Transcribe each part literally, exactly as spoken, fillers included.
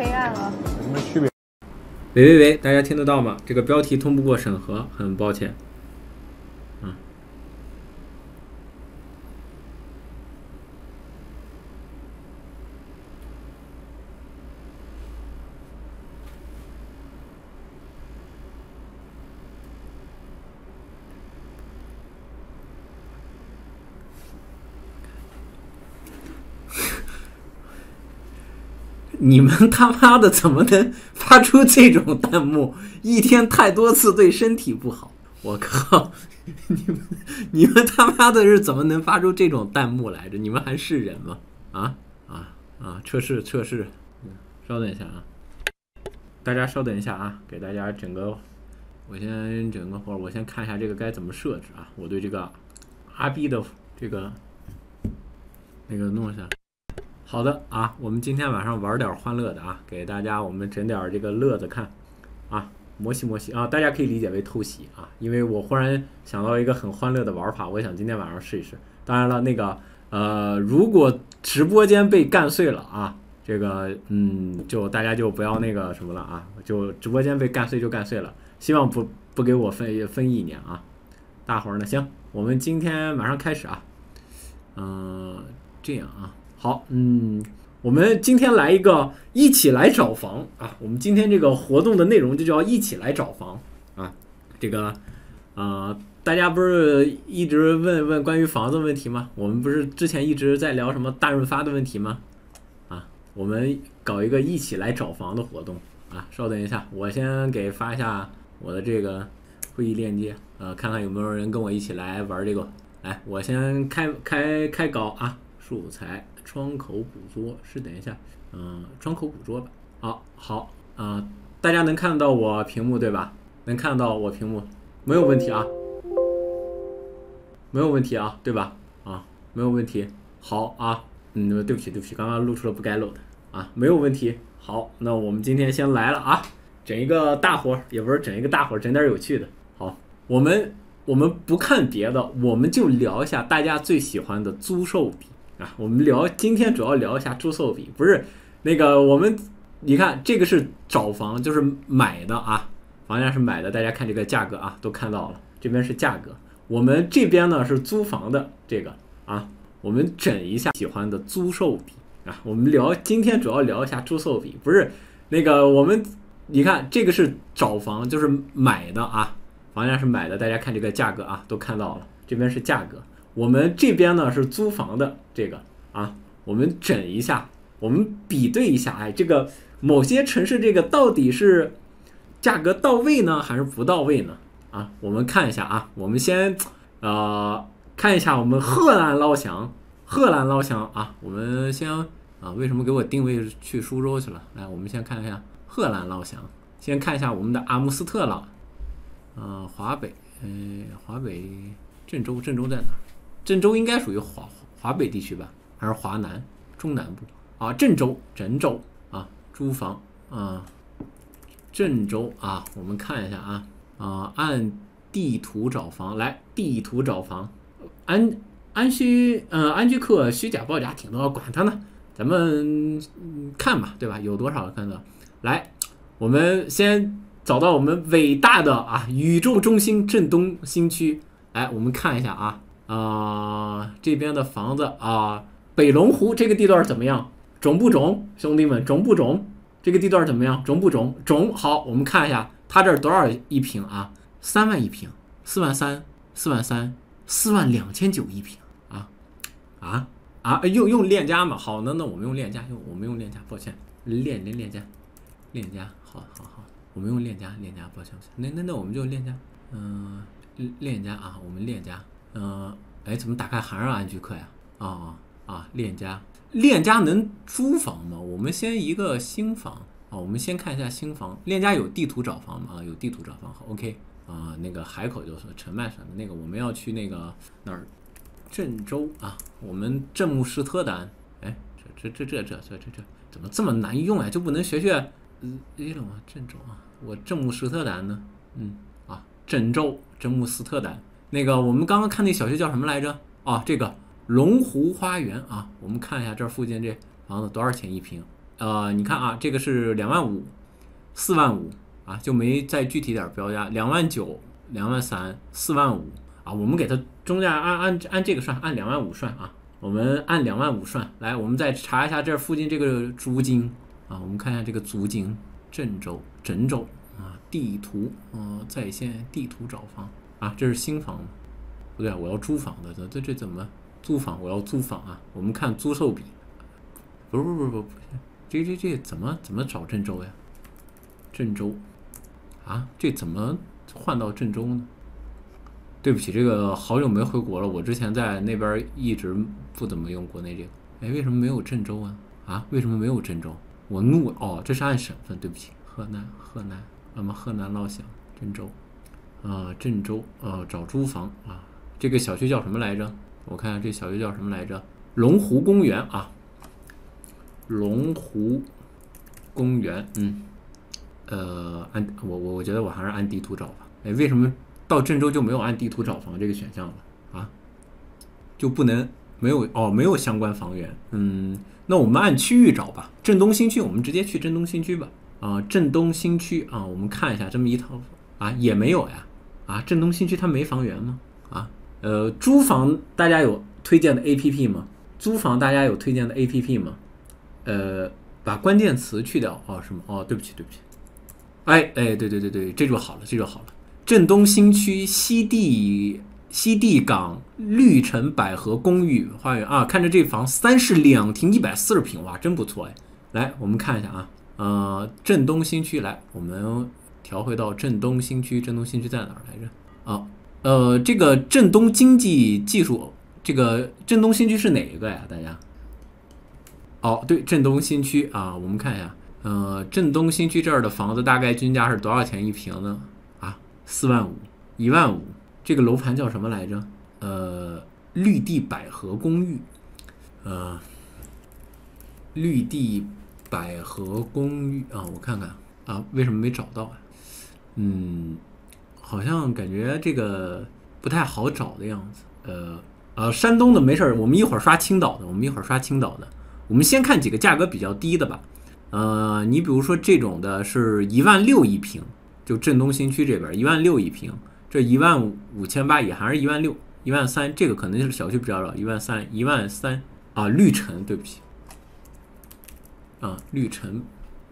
黑暗了。 有什么区别？ 喂喂喂，大家听得到吗？这个标题通不过审核，很抱歉。嗯。你们他妈的怎么能发出这种弹幕？一天太多次对身体不好。我靠！你们你们他妈的是怎么能发出这种弹幕来着？你们还是人吗？啊啊啊！测试测试，稍等一下啊，大家稍等一下啊，给大家整个，我先整个会儿，我先看一下这个该怎么设置啊。我对这个阿 B 的这个那个弄一下。好的啊，我们今天晚上玩点欢乐的啊，给大家我们整点这个乐子看啊，摩西摩西啊，大家可以理解为偷袭啊，因为我忽然想到一个很欢乐的玩法，我想今天晚上试一试。当然了，那个呃，如果直播间被干碎了啊，这个嗯，就大家就不要那个什么了啊，就直播间被干碎就干碎了，希望不不给我分分一年啊。大伙儿呢，行，我们今天马上开始啊，嗯、呃，这样啊。好，嗯，我们今天来一个一起来找房啊！我们今天这个活动的内容就叫一起来找房啊。这个，呃，大家不是一直问问关于房子问题吗？我们不是之前一直在聊什么大润发的问题吗？啊，我们搞一个一起来找房的活动啊！稍等一下，我先给发一下我的这个会议链接，呃，看看有没有人跟我一起来玩这个。来，我先开开开稿啊，素材。窗口捕捉是等一下，嗯、呃，窗口捕捉吧。好，好啊、呃，大家能看到我屏幕对吧？能看到我屏幕，没有问题啊，没有问题啊，对吧？啊，没有问题。好啊，嗯，对不起，对不起，刚刚露出了不该露的啊，没有问题。好，那我们今天先来了啊，整一个大活，也不是整一个大活，整点有趣的。好，我们我们不看别的，我们就聊一下大家最喜欢的租售比。啊，我们聊今天主要聊一下租售比，不是那个我们你看这个是找房，就是买的啊，房价是买的，大家看这个价格啊，都看到了，这边是价格，我们这边呢是租房的这个啊，我们整一下喜欢的租售比啊，我们聊今天主要聊一下租售比，不是那个我们你看这个是找房，就是买的啊，房价是买的，大家看这个价格啊，都看到了，这边是价格。我们这边呢是租房的这个啊，我们整一下，我们比对一下，哎，这个某些城市这个到底是价格到位呢，还是不到位呢？啊，我们看一下啊，我们先呃看一下我们荷兰老乡，荷兰老乡啊，我们先啊，为什么给我定位去苏州去了？来，我们先看一下荷兰老乡，先看一下我们的阿姆斯特朗，呃，华北，呃，华北郑州，郑州在哪？郑州应该属于华华北地区吧，还是华南中南部啊？郑州，郑州啊，租房啊，郑州啊，我们看一下啊啊，按地图找房，来地图找房，安安居呃安居客虚假报价挺多，管他呢，咱们看吧，对吧？有多少看到？来，我们先找到我们伟大的啊宇宙中心正东新区，来，我们看一下啊。啊、呃，这边的房子啊、呃，北龙湖这个地段怎么样？中不中？兄弟们，中不中？这个地段怎么样？中不中？中。好，我们看一下，它这儿多少一平啊？三万一平，四万三，四万三，四万两千九一平啊啊啊！用用链家嘛？好，那那我们用链家，用我们用链家，抱歉，链链链家，链家，好好好，我们用链家，链家，抱歉，那那那我们就链家，嗯、呃，链家啊，我们链家。嗯、呃，哎，怎么打开还是安居客呀？啊啊，链家，链家能租房吗？我们先一个新房啊，我们先看一下新房。链家有地图找房吗？啊，有地图找房，好 ，OK 啊，那个海口就是陈麦省的那个，我们要去那个哪儿？郑州啊，我们郑姆施特丹。哎，这这这这这这这这怎么这么难用啊？就不能学学嗯，哎了吗？郑州啊，我郑姆施特丹呢？嗯啊，郑州郑姆斯特丹。那个我们刚刚看那小区叫什么来着？哦，这个龙湖花园啊，我们看一下这附近这房子多少钱一平？ 呃，你看啊，这个是两万五、四万五啊，就没再具体点标价，两万九、两万三、四万五啊，我们给它中价按按按这个算，按两万五算啊，我们按两万五算。来，我们再查一下这附近这个租金啊，我们看一下这个租金，郑州、郑州啊，地图，呃，在线地图找房啊，这是新房吗？不对，我要租房的，这这这怎么租房？我要租房啊，我们看租售比，不是不是不是不是。这这这怎么怎么找郑州呀？郑州啊，这怎么换到郑州呢？对不起，这个好久没回国了，我之前在那边一直不怎么用国内这个。哎，为什么没有郑州啊？啊，为什么没有郑州？我怒了哦，这是按省份，对不起，河南河南，那么河南老乡，郑州啊、呃，郑州呃，找租房啊，这个小区叫什么来着？我看看这小区叫什么来着？龙湖公园啊。龙湖公园，嗯，呃，按我我我觉得我还是按地图找吧。哎，为什么到郑州就没有按地图找房这个选项了啊？就不能没有哦，没有相关房源。嗯，那我们按区域找吧。郑东新区，我们直接去郑东新区吧。啊、呃，郑东新区啊，我们看一下这么一套啊，也没有呀。啊，郑东新区它没房源吗？啊，呃，租房大家有推荐的 A P P 吗？租房大家有推荐的 A P P 吗？呃，把关键词去掉哦，什么？哦，对不起，对不起。哎哎，对对对对，这就好了，这就好了。郑东新区西地西地港绿城百合公寓花园啊，看着这房三室两厅，一百四十平，哇，真不错哎。来，我们看一下啊，呃，郑东新区，来，我们调回到郑东新区，郑东新区在哪儿来着？啊，呃，这个郑东经济技术，这个郑东新区是哪一个呀？大家？哦，对，郑东新区啊，我们看一下，呃，郑东新区这儿的房子大概均价是多少钱一平呢？啊，四万五，一万五。这个楼盘叫什么来着？呃，绿地百合公寓，呃，绿地百合公寓啊，我看看啊，为什么没找到啊？嗯，好像感觉这个不太好找的样子。呃呃，山东的没事，我们一会儿刷青岛的，我们一会儿刷青岛的。我们先看几个价格比较低的吧，呃，你比如说这种的是一万六一平，就郑东新区这边一万六一平，这一万五千八也还是一万六，一万三，这个可能是小区比较少，一万三，一万三啊，绿城，对不起，啊，绿城，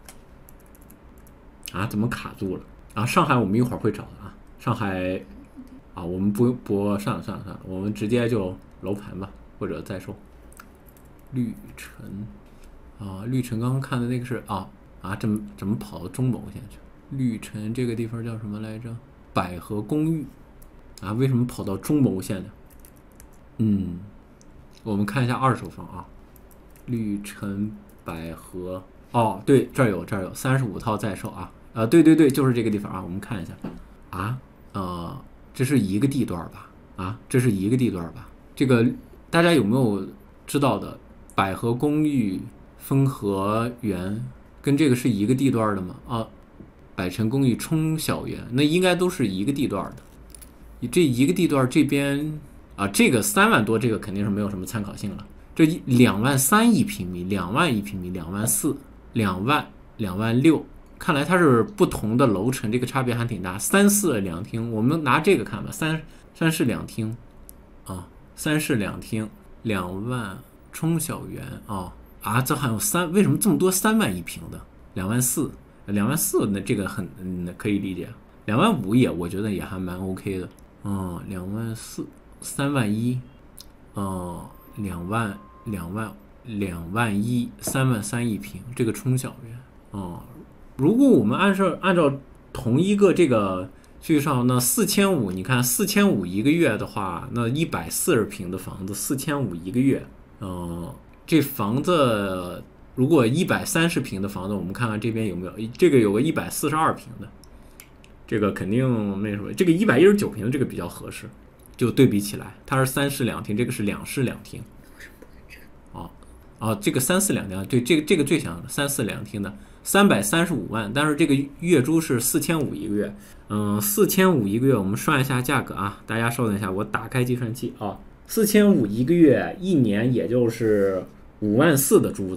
啊，怎么卡住了？啊，上海我们一会儿会找的啊，上海，啊，我们不不算了算了算了，我们直接就楼盘吧，或者再说。绿城啊，绿城刚刚看的那个是啊啊，怎么怎么跑到中牟县去？绿城这个地方叫什么来着？百合公寓啊，为什么跑到中牟县呢？嗯，我们看一下二手房啊，绿城百合哦，对，这儿有这儿有三十五套在售啊，啊，对对对，就是这个地方啊，我们看一下啊，呃，这是一个地段吧？啊，这是一个地段吧？这个大家有没有知道的？百合公寓、丰和园跟这个是一个地段的吗？啊，百城公寓、冲小园，那应该都是一个地段的。这一个地段这边啊，这个三万多，这个肯定是没有什么参考性了。这两万三一平米，两万一平米，两万四，两万，两万六，看来它是不同的楼层，这个差别还挺大。三室两厅，我们拿这个看吧，三三室两厅啊，三室两厅，两万。冲小园啊啊，这还有三，为什么这么多三万一平的？两万四，两万四，那这个很嗯可以理解。两万五也我觉得也还蛮 OK 的。哦，两万四，三万一，哦，两万两万两万一，三万三一平，这个冲小园哦。如果我们按照按照同一个这个去上，那四千五，你看四千五一个月的话，那一百四十平的房子，四千五一个月。呃，这房子如果一百三十平的房子，我们看看这边有没有，这个有个一百四十二平的，这个肯定那什么，这个一百一十九平的这个比较合适，就对比起来，它是三室两厅，这个是两室两厅。哦哦，这个三室两厅，对，这个这个最想三室两厅的三百三十五万，但是这个月租是四千五一个月，嗯，四千五一个月，我们算一下价格啊，大家稍等一下，我打开计算器啊。四千五一个月，一年也就是五万四的租子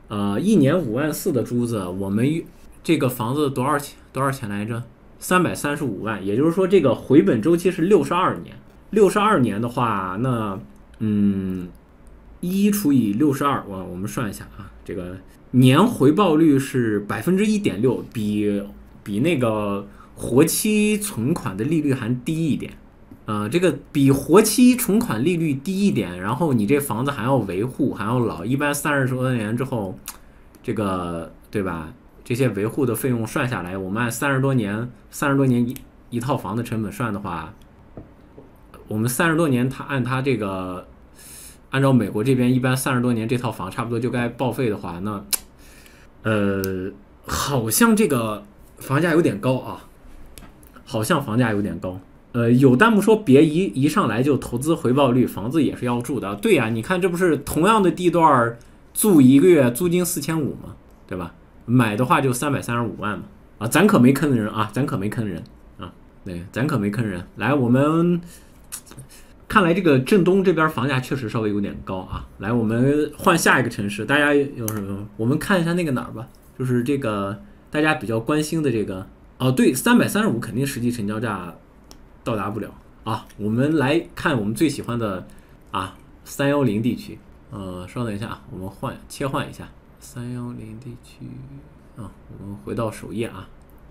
呃，一年五万四的租子，我们这个房子多少钱？多少钱来着？三百三十五万，也就是说这个回本周期是六十二年。六十二年的话，那嗯，一除以六十二，我我们算一下啊，这个年回报率是百分之一点六，比比那个活期存款的利率还低一点。呃，这个比活期存款利率低一点，然后你这房子还要维护，还要老，一般三十多年之后，这个对吧？这些维护的费用算下来，我们按三十多年、三十多年一一套房的成本算的话，我们三十多年，它按它这个，按照美国这边一般三十多年这套房差不多就该报废的话，那呃，好像这个房价有点高啊，好像房价有点高。呃，有弹幕说别一一上来就投资回报率，房子也是要住的。对呀、啊，你看这不是同样的地段住一个月租金四千五吗？对吧？买的话就三百三十五万嘛。啊，咱可没坑人啊，咱可没坑人啊，对，咱可没坑人。来，我们看来这个镇东这边房价确实稍微有点高啊。来，我们换下一个城市，大家有什么？我们看一下那个哪儿吧，就是这个大家比较关心的这个。哦，对，三百三十五肯定实际成交价到达不了啊！我们来看我们最喜欢的啊，三幺零地区。呃，稍等一下啊，我们换切换一下三幺零地区啊，我们回到首页啊。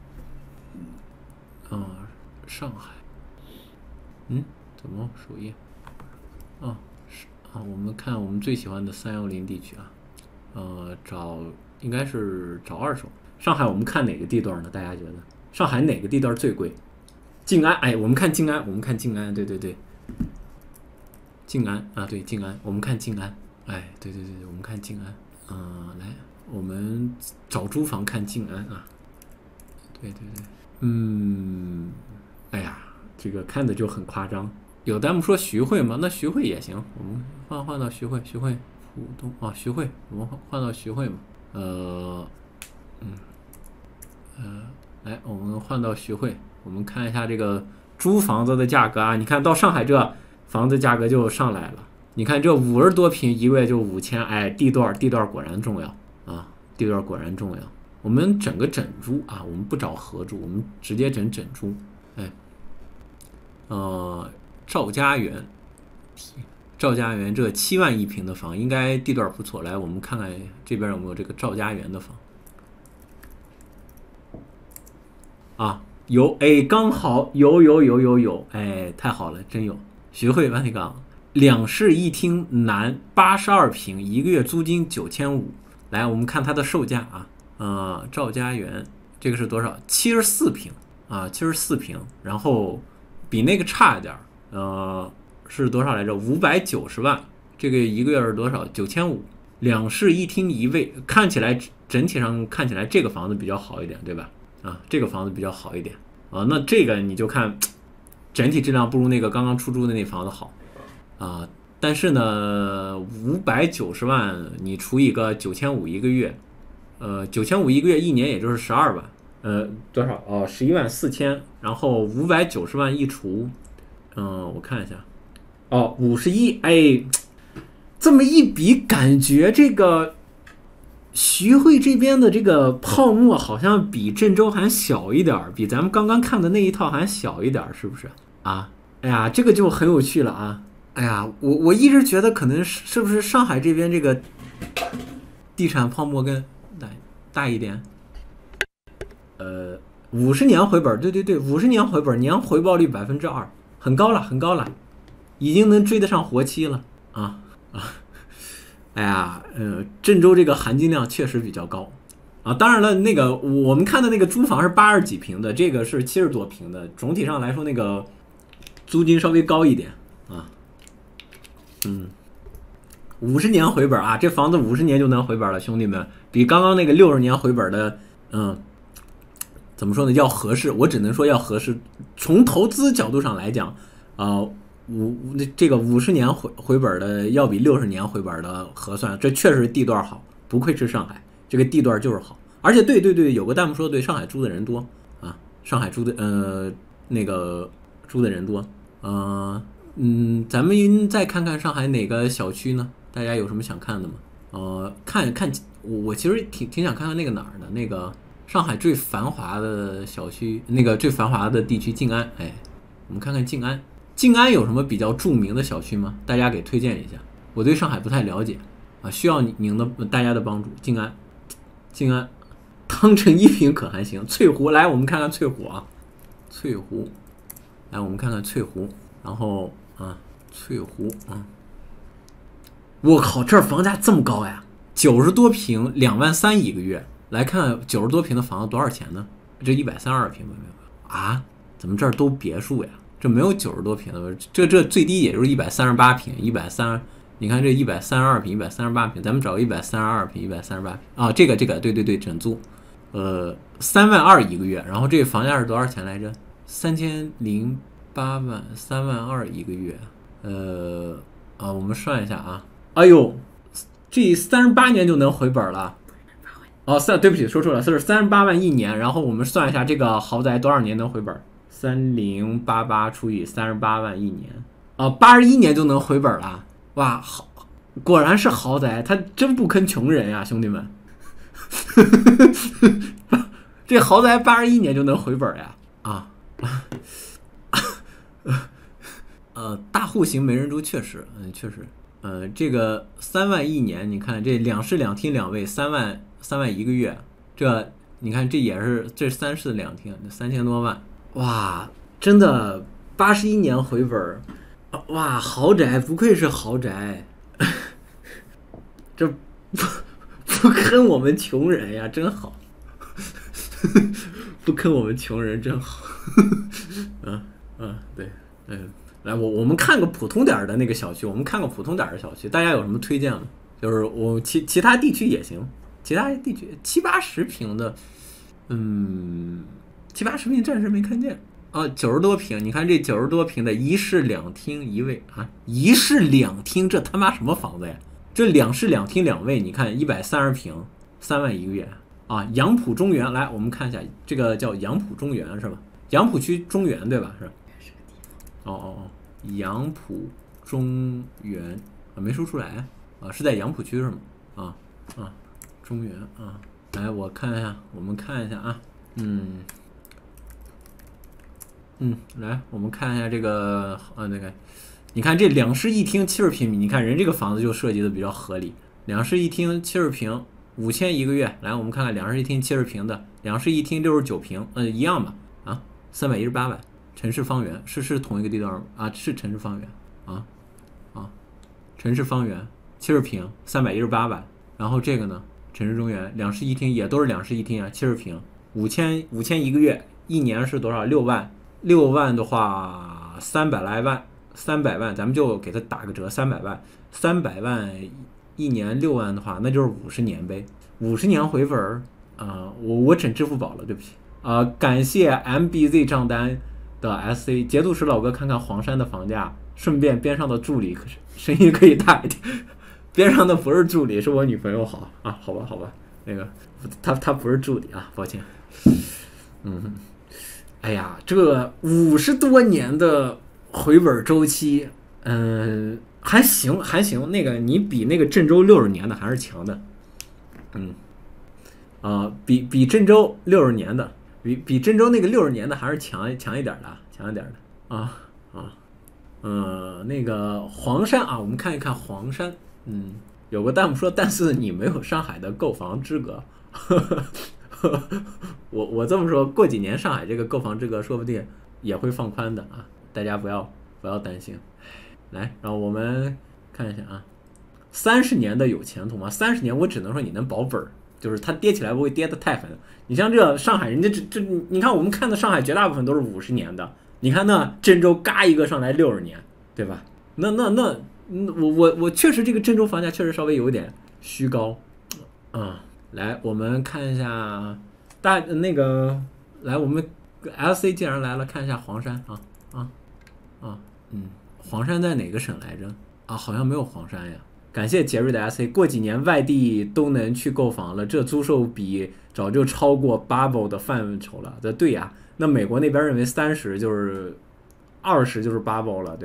啊，上海，嗯，怎么首页？啊，是啊，我们看我们最喜欢的三幺零地区啊，呃，找应该是找二手。上海我们看哪个地段呢？大家觉得上海哪个地段最贵？静安，哎，我们看静安，我们看静安，对对对，静安啊，对静安，我们看静安，哎，对对对对，我们看静安，嗯、呃，来，我们找租房看静安啊，对对对，嗯，哎呀，这个看的就很夸张。有弹幕说徐汇吗？那徐汇也行，我们换换到徐汇，徐汇浦东啊，徐汇，我们换到徐汇嘛，呃，嗯，呃，来，我们换到徐汇。我们看一下这个租房子的价格啊，你看到上海这房子价格就上来了。你看这五十多平一个月就五千，哎，地段地段果然重要啊，地段果然重要。我们整个整租啊，我们不找合租，我们直接整整租。哎，呃，赵家园，赵家园这七万一平的房，应该地段不错。来，我们看看这边有没有这个赵家园的房啊。有，哎，刚好有有有有有，哎，太好了，真有。徐汇万里港两室一厅南八十二平，一个月租金九千五。来，我们看它的售价啊，呃，赵家园这个是多少？七十四平啊，七十四平，然后比那个差一点，呃，是多少来着？五百九十万。这个一个月是多少？九千五。两室一厅一卫，看起来整体上看起来这个房子比较好一点，对吧？啊，这个房子比较好一点啊，那这个你就看整体质量不如那个刚刚出租的那房子好啊。但是呢，五百九十万你除以个九千五一个月，呃，九千五一个月一年也就是十二万，呃，多少？哦，十一万四千，然后五百九十万一除，嗯、呃，我看一下，哦，五十一，哎，这么一比，感觉这个。徐汇这边的这个泡沫好像比郑州还小一点，比咱们刚刚看的那一套还小一点，是不是啊？哎呀，这个就很有趣了啊！哎呀，我我一直觉得可能是是不是上海这边这个地产泡沫更大大一点？呃，五十年回本，对对对，五十年回本，年回报率百分之二，很高了，很高了，已经能追得上活期了啊啊！哎呀，呃，郑州这个含金量确实比较高啊。当然了，那个我们看的那个租房是八十几平的，这个是七十多平的，总体上来说那个租金稍微高一点啊。嗯，五十年回本啊，这房子五十年就能回本了，兄弟们，比刚刚那个六十年回本的，嗯，怎么说呢？要合适，我只能说要合适。从投资角度上来讲，啊、呃。五这个五十年回回本的要比六十年回本的合算，这确实地段好，不愧是上海，这个地段就是好。而且对对对，有个弹幕说对，上海租的人多啊，上海租的呃那个租的人多，呃嗯，咱们再看看上海哪个小区呢？大家有什么想看的吗？ 呃，看看我我其实挺挺想看看那个哪儿的，那个上海最繁华的小区，那个最繁华的地区静安。哎，我们看看静安，静安有什么比较著名的小区吗？大家给推荐一下，我对上海不太了解啊，需要您的大家的帮助。静安，静安，汤臣一品可还行。翠湖，来我们看看翠湖啊，翠湖，来我们看看翠湖，然后啊，翠湖啊。我靠，这儿房价这么高呀！九十多平，两万三一个月。来看九十多平的房子多少钱呢？这一百三十二平没有啊？怎么这儿都别墅呀？这没有九十多平的，这这最低也就是一百三十八平，一百三。你看这一百三十二平，一百三十八平，咱们找个一百三十二平，一百三十八平啊，这个这个，对对对，整租，呃，三万二一个月。然后这个房价是多少钱来着？三千零八万，三万二一个月。呃啊，我们算一下啊。哎呦，这三十八年就能回本了。哦，三对不起，说错了，是三十八万一年。然后我们算一下这个豪宅多少年能回本？三零八八除以三十八万一年，啊，八十一年就能回本了。哇，好，果然是豪宅，他真不坑穷人呀，兄弟们。这豪宅八十一年就能回本呀？啊，呃，大户型没人住确实，嗯，确实。呃，这个三万一年，你看这两室两厅两卫，三万三万一个月，这你看这也是这三室两厅，三千多万，哇，真的八十一年回本，哇，豪宅不愧是豪宅，这不不坑我们穷人呀，真好，不坑我们穷人真好，嗯嗯，对，嗯。来，我我们看个普通点的那个小区，我们看个普通点的小区，大家有什么推荐吗？就是我其其他地区也行，其他地区七八十平的，嗯，七八十平暂时没看见啊，九十多平，你看这九十多平的一室两厅一卫啊，一室两厅，这他妈什么房子呀？这两室两厅两卫，你看一百三十平，三万一个月啊！杨浦中原，来我们看一下，这个叫杨浦中原是吧？杨浦区中原对吧？是。哦哦哦，杨浦中原啊，没说出来啊，是在杨浦区是吗？啊啊，中原啊，来我看一下，我们看一下啊，嗯嗯，来我们看一下这个啊那个，你看这两室一厅七十平米，你看人这个房子就设计的比较合理，两室一厅七十平，五千一个月，来我们看看两室一厅七十平的，两室一厅六十九平，嗯、呃、一样吧？啊，三百一十八万。城市方圆是是同一个地段啊，是城市方圆啊啊，城市方圆七十平三百一十八万，然后这个呢，城市中原两室一厅也都是两室一厅啊，七十平五千五千一个月，一年是多少？六万六万的话，三百来万，三百万咱们就给他打个折，三百万三百万一年六万的话，那就是五十年呗，五十年回本儿啊，我我整支付宝了，对不起啊，感谢 M B Z 账单的 S C 截图时老哥看看黄山的房价，顺便边上的助理可是声音可以大一点，边上的不是助理，是我女朋友好啊，好吧好吧，那个他他不是助理啊，抱歉。嗯，哎呀，这五十多年的回本周期，嗯、呃，还行还行，那个你比那个郑州六十年的还是强的，嗯，啊、呃，比比郑州六十年的。比比郑州那个六十年的还是强强一点的，强一点的啊啊，呃，那个黄山啊，我们看一看黄山，嗯，有个弹幕说，但是你没有上海的购房资格，呵呵呵我我这么说，过几年上海这个购房资格说不定也会放宽的啊，大家不要不要担心。来，然后我们看一下啊，三十年的有前途吗？三十年我只能说你能保本儿。就是它跌起来不会跌得太狠，你像这上海，人家这这，你看我们看的上海绝大部分都是五十年的，你看那郑州嘎一个上来六十年，对吧？那那那，我我我确实这个郑州房价确实稍微有点虚高，啊、嗯，来我们看一下大那个，来我们 L C 既然来了，看一下黄山啊啊啊，嗯，黄山在哪个省来着？啊，好像没有黄山呀。感谢杰瑞的 S A， 过几年外地都能去购房了，这租售比早就超过 bubble 的范畴了。这对呀，那美国那边认为三十就是二十就是 bubble 了，对吧？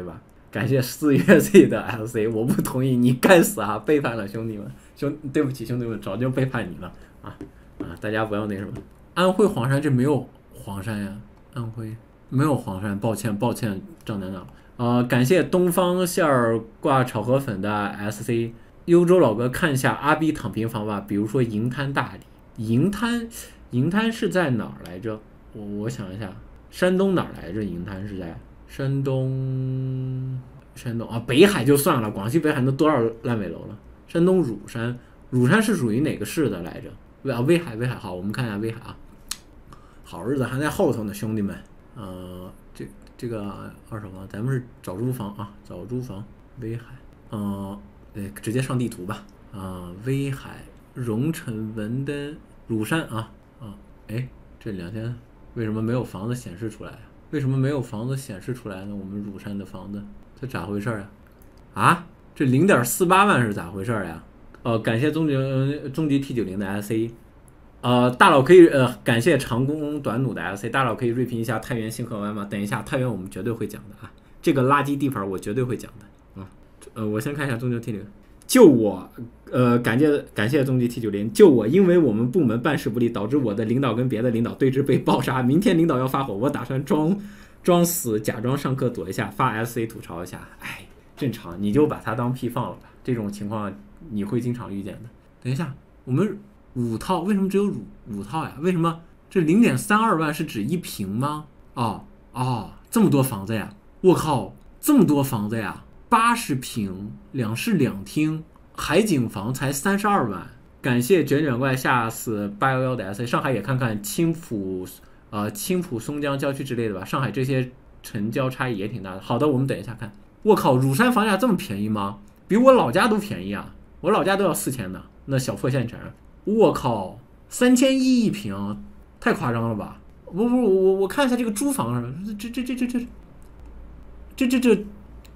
感谢四月 Z 的 L C， 我不同意，你该死啊，背叛了兄弟们，兄对不起兄弟们，早就背叛你了啊啊！大家不要那什么。安徽黄山这没有黄山呀，安徽没有黄山，抱歉抱歉，张楠楠。呃，感谢东方馅儿挂炒河粉的 S C， 幽州老哥看一下阿 B 躺平房吧，比如说银滩大理，银滩银滩是在哪儿来着？我我想一下，山东哪儿来着？银滩是在山东山东啊，北海就算了，广西北海那多少烂尾楼了？山东乳山，乳山是属于哪个市的来着？啊，威海威海，好，我们看一下威海啊，好日子还在后头呢，兄弟们，呃，这。这个二手房，咱们是找租房啊，找租房，威海，嗯、呃，直接上地图吧，啊、呃，威海、荣成、文登、乳山啊啊，哎，这两天为什么没有房子显示出来啊？为什么没有房子显示出来呢？我们乳山的房子，这咋回事啊？啊，这零点四八万是咋回事呀？呃，感谢终极终极 T 九零的 S C。呃，大佬可以呃感谢长弓短弩的 L C， 大佬可以锐评一下太原星河湾吗？等一下，太原我们绝对会讲的啊，这个垃圾地盘我绝对会讲的啊。呃，我先看一下终极 T 九零，就我呃感谢感谢终极 T 九零，就我因为我们部门办事不力，导致我的领导跟别的领导对峙被爆杀，明天领导要发火，我打算装装死，假装上课躲一下，发 S C 吐槽一下。哎，正常，你就把它当屁放了吧，这种情况你会经常遇见的。等一下，我们。五套为什么只有五五套呀？为什么这零点三二万是指一平吗？哦哦，这么多房子呀！我靠，这么多房子呀！八十平，两室两厅，海景房才三十二万。感谢卷卷怪下死八一一的 S A， 上海也看看青浦呃青浦松江郊区之类的吧。上海这些城郊差异也挺大的。好的，我们等一下看。我靠，乳山房价这么便宜吗？比我老家都便宜啊！我老家都要四千呢，那小破县城。我靠，三千一一平，太夸张了吧！不不，我我我看一下这个租房，这这这这这这这这这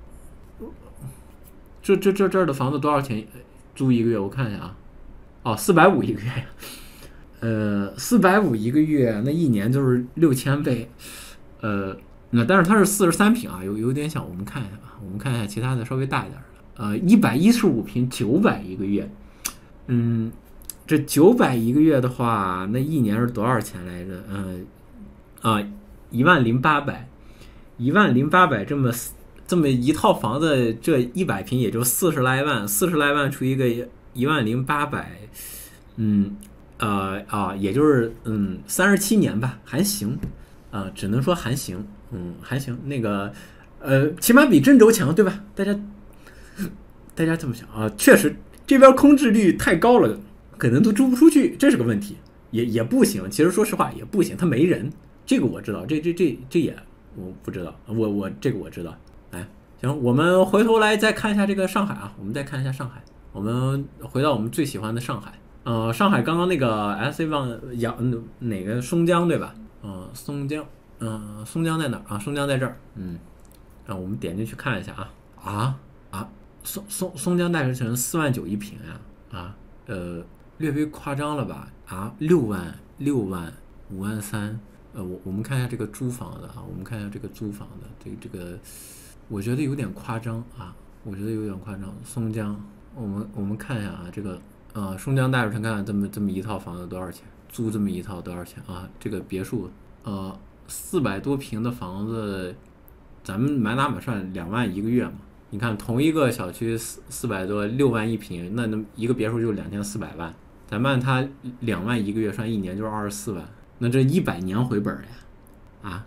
这这这这儿的房子多少钱租一个月？我看一下啊，哦，四百五一个月呀，呃，四百五一个月，那一年就是六千倍，呃，那但是它是四十三平啊，有有点小，我们看一下啊，我们看一下其他的稍微大一点的，呃，一百一十五平，九百一个月，嗯。这九百一个月的话，那一年是多少钱来着？嗯、呃，啊，一万零八百，一万零八百，这么这么一套房子，这一百平也就四十来万，四十来万除一个一万零八百，嗯，呃啊，也就是嗯三十七年吧，还行，啊、呃，只能说还行，嗯，还行。那个呃，起码比郑州强，对吧？大家大家这么想啊？确实，这边空置率太高了。可能都租不出去，这是个问题，也也不行。其实说实话也不行，他没人，这个我知道，这这这这也我不知道，我我这个我知道。哎，行，我们回头来再看一下这个上海啊，我们再看一下上海，我们回到我们最喜欢的上海。呃，上海刚刚那个 S C 望阳哪个松江对吧？呃，松江，嗯、呃，松江在哪啊？松江在这儿，嗯，让我们点进去看一下啊啊啊，松松松江大学城四万九一平呀，啊，呃。略微夸张了吧？啊，六万六万五万三，呃，我我们看一下这个租房的啊，我们看一下这个租房的，这这个我觉得有点夸张啊，我觉得有点夸张。松江，我们我们看一下啊，这个呃，松江大学城看看这么这么一套房子多少钱？租这么一套多少钱啊？这个别墅，呃，四百多平的房子，咱们满打满算两万一个月嘛。你看同一个小区四四百多，六万一平，那那一个别墅就两千四百万。咱们按它两万一个月算，一年就是二十四万，那这一百年回本呀？啊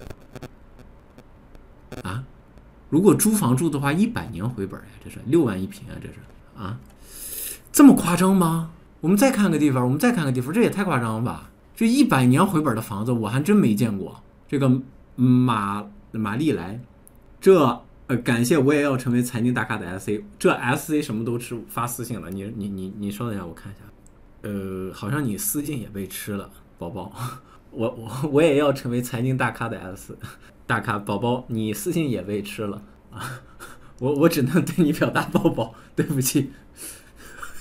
啊！如果租房住的话，一百年回本呀？这是六万一平啊，这是啊，这么夸张吗？我们再看个地方，我们再看个地方，这也太夸张了吧！这一百年回本的房子，我还真没见过。这个马马丽来，这呃，感谢我也要成为财经大咖的 S C， 这 S C 什么都吃，发私信了，你你你你稍等一下，我看一下。呃，好像你私信也被吃了，宝宝，我我我也要成为财经大咖的 S 大咖，宝宝，你私信也被吃了啊，我我只能对你表达抱抱，对不起。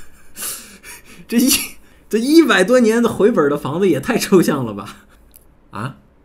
这一这一百多年的回本的房子也太抽象了吧？啊，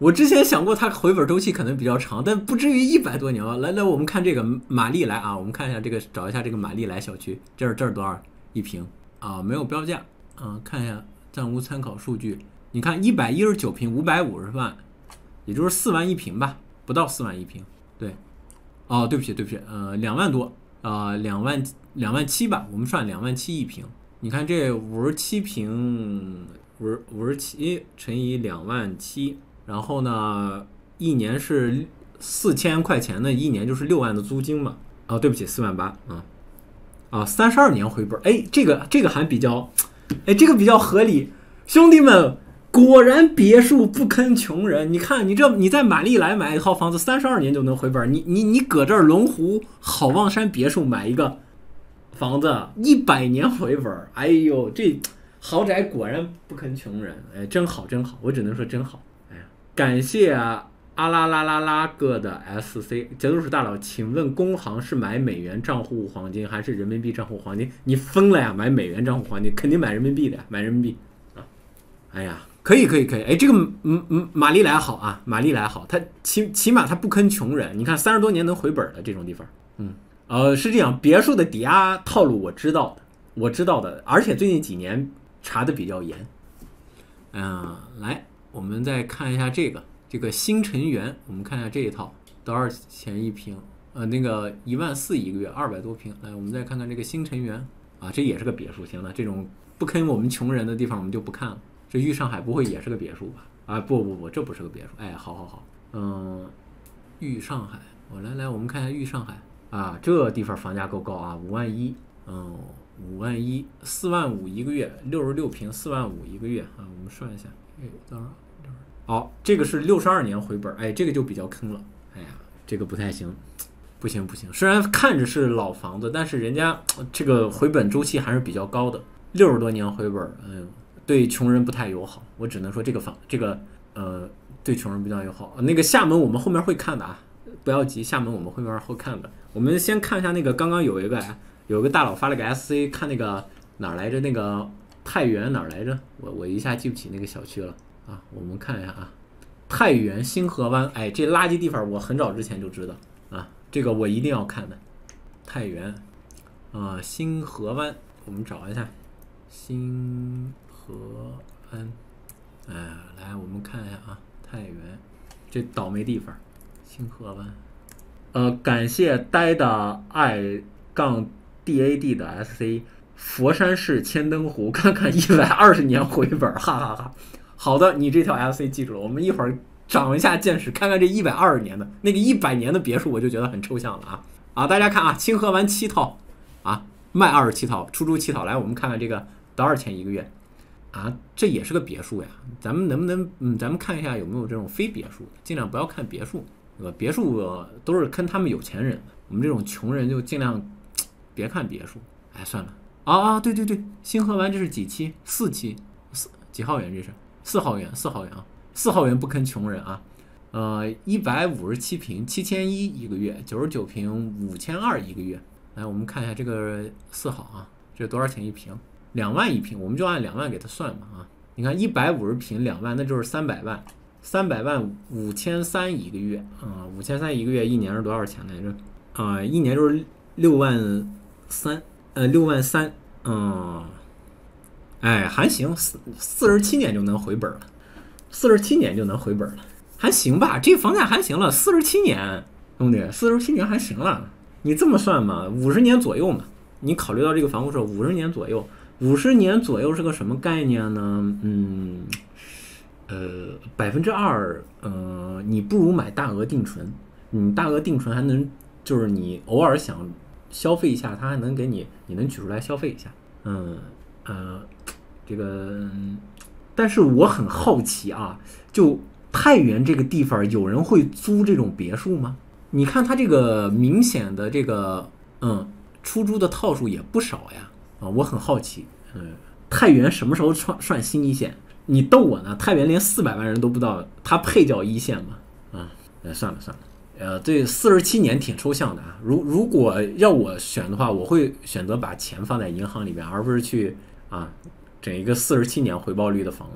我之前想过它回本周期可能比较长，但不至于一百多年吧。来来，我们看这个玛丽莱啊，我们看一下这个，找一下这个玛丽莱小区，这儿这儿多少一平啊？没有标价啊，看一下暂无参考数据。你看一百一十九平，五百五十万，也就是四万一平吧，不到四万一平。对，哦，对不起对不起，呃，两万多啊，两万两万七吧，我们算两万七一平。你看这五十七平，五十五十七乘以两万七。然后呢，一年是四千块钱的，一年就是六万的租金嘛。哦，对不起，四万八啊。啊，三十二年回本，哎，这个这个还比较，哎，这个比较合理。兄弟们，果然别墅不坑穷人。你看，你这你在玛丽莱买一套房子，三十二年就能回本。你你你搁这儿龙湖好望山别墅买一个房子，一百年回本。哎呦，这豪宅果然不坑穷人。哎，真好真好，我只能说真好。感谢啊阿拉拉拉拉哥的 S C 节奏鼠大佬，请问工行是买美元账户黄金还是人民币账户黄金？你疯了呀！买美元账户黄金肯定买人民币的呀，买人民币啊！哎呀，可以可以可以，哎，这个嗯嗯玛丽莱好啊，玛丽莱好，它起起码它不坑穷人。你看三十多年能回本的这种地方，嗯呃是这样，别墅的抵押套路我知道的，我知道的，而且最近几年查的比较严。嗯、呃，来。我们再看一下这个这个新城园，我们看一下这一套多少钱一平？呃，那个一万四一个月，二百多平。来，我们再看看这个新城园啊，这也是个别墅。行了，这种不坑我们穷人的地方我们就不看了。这豫上海不会也是个别墅吧？啊，不不不，这不是个别墅。哎，好好好，嗯，豫上海，我来来，我们看一下豫上海啊，这地方房价够高啊，五万一，嗯，五万一，四万五一个月，六十六平，四万五一个月啊，我们算一下。哎，多少？好、哦，这个是六十二年回本，哎，这个就比较坑了。哎呀，这个不太行，不行不行。虽然看着是老房子，但是人家这个回本周期还是比较高的，六十多年回本，哎呦，对穷人不太友好。我只能说这个房，这个呃，对穷人比较友好。那个厦门我们后面会看的啊，不要急，厦门我们后面会看的。我们先看一下那个，刚刚有一个有一个大佬发了个 S C， 看那个哪儿来着？那个。太原哪儿来着？我我一下记不起那个小区了啊！我们看一下啊，太原新河湾，哎，这垃圾地方我很早之前就知道啊，这个我一定要看的。太原啊，新河湾，我们找一下新河湾，哎，来我们看一下啊，太原这倒霉地方，新河湾。呃，感谢呆的爱杠 D A D 的 S C。佛山市千灯湖，看看一百二十年回本，哈哈哈！好的，你这条 F C 记住了，我们一会儿长一下见识，看看这一百二十年的那个一百年的别墅，我就觉得很抽象了啊啊！大家看啊，清河湾七套啊，卖二十七套，出租七套，来我们看看这个多少钱一个月啊？这也是个别墅呀，咱们能不能嗯，咱们看一下有没有这种非别墅，尽量不要看别墅，对吧？别墅、呃、都是坑他们有钱人的，我们这种穷人就尽量别看别墅。哎，算了。啊啊，对对对，新河湾这是几期？四期，四几号园？这是四号园，四号园啊，四号园不坑穷人啊。呃，一百五十七平，七千一一个月，九十九平，五千二一个月。来，我们看一下这个四号啊，这多少钱一平？两万一平，我们就按两万给它算吧啊。你看一百五十平两万，那就是三百万，三百万五千三一个月啊，五千三一个月，一年是多少钱来着？啊、呃，一年就是六万三。呃，六万三，嗯，哎，还行，四四十七年就能回本了，四十七年就能回本了，还行吧？这房价还行了，四十七年，兄弟，四十七年还行了。你这么算嘛，五十年左右嘛。你考虑到这个房屋是五十年左右，五十年左右是个什么概念呢？嗯，呃，百分之二，呃，你不如买大额定存，你大额定存还能，就是你偶尔想。消费一下，它还能给你，你能取出来消费一下，嗯呃，这个，但是我很好奇啊，就太原这个地方，有人会租这种别墅吗？你看它这个明显的这个，嗯，出租的套数也不少呀，啊，我很好奇，嗯，太原什么时候算算新一线？你逗我呢？太原连四百万人都不到，它配叫一线吗？啊，呃，算了算了。呃，对，四十七年挺抽象的啊。如如果要我选的话，我会选择把钱放在银行里面，而不是去啊整一个四十七年回报率的房子。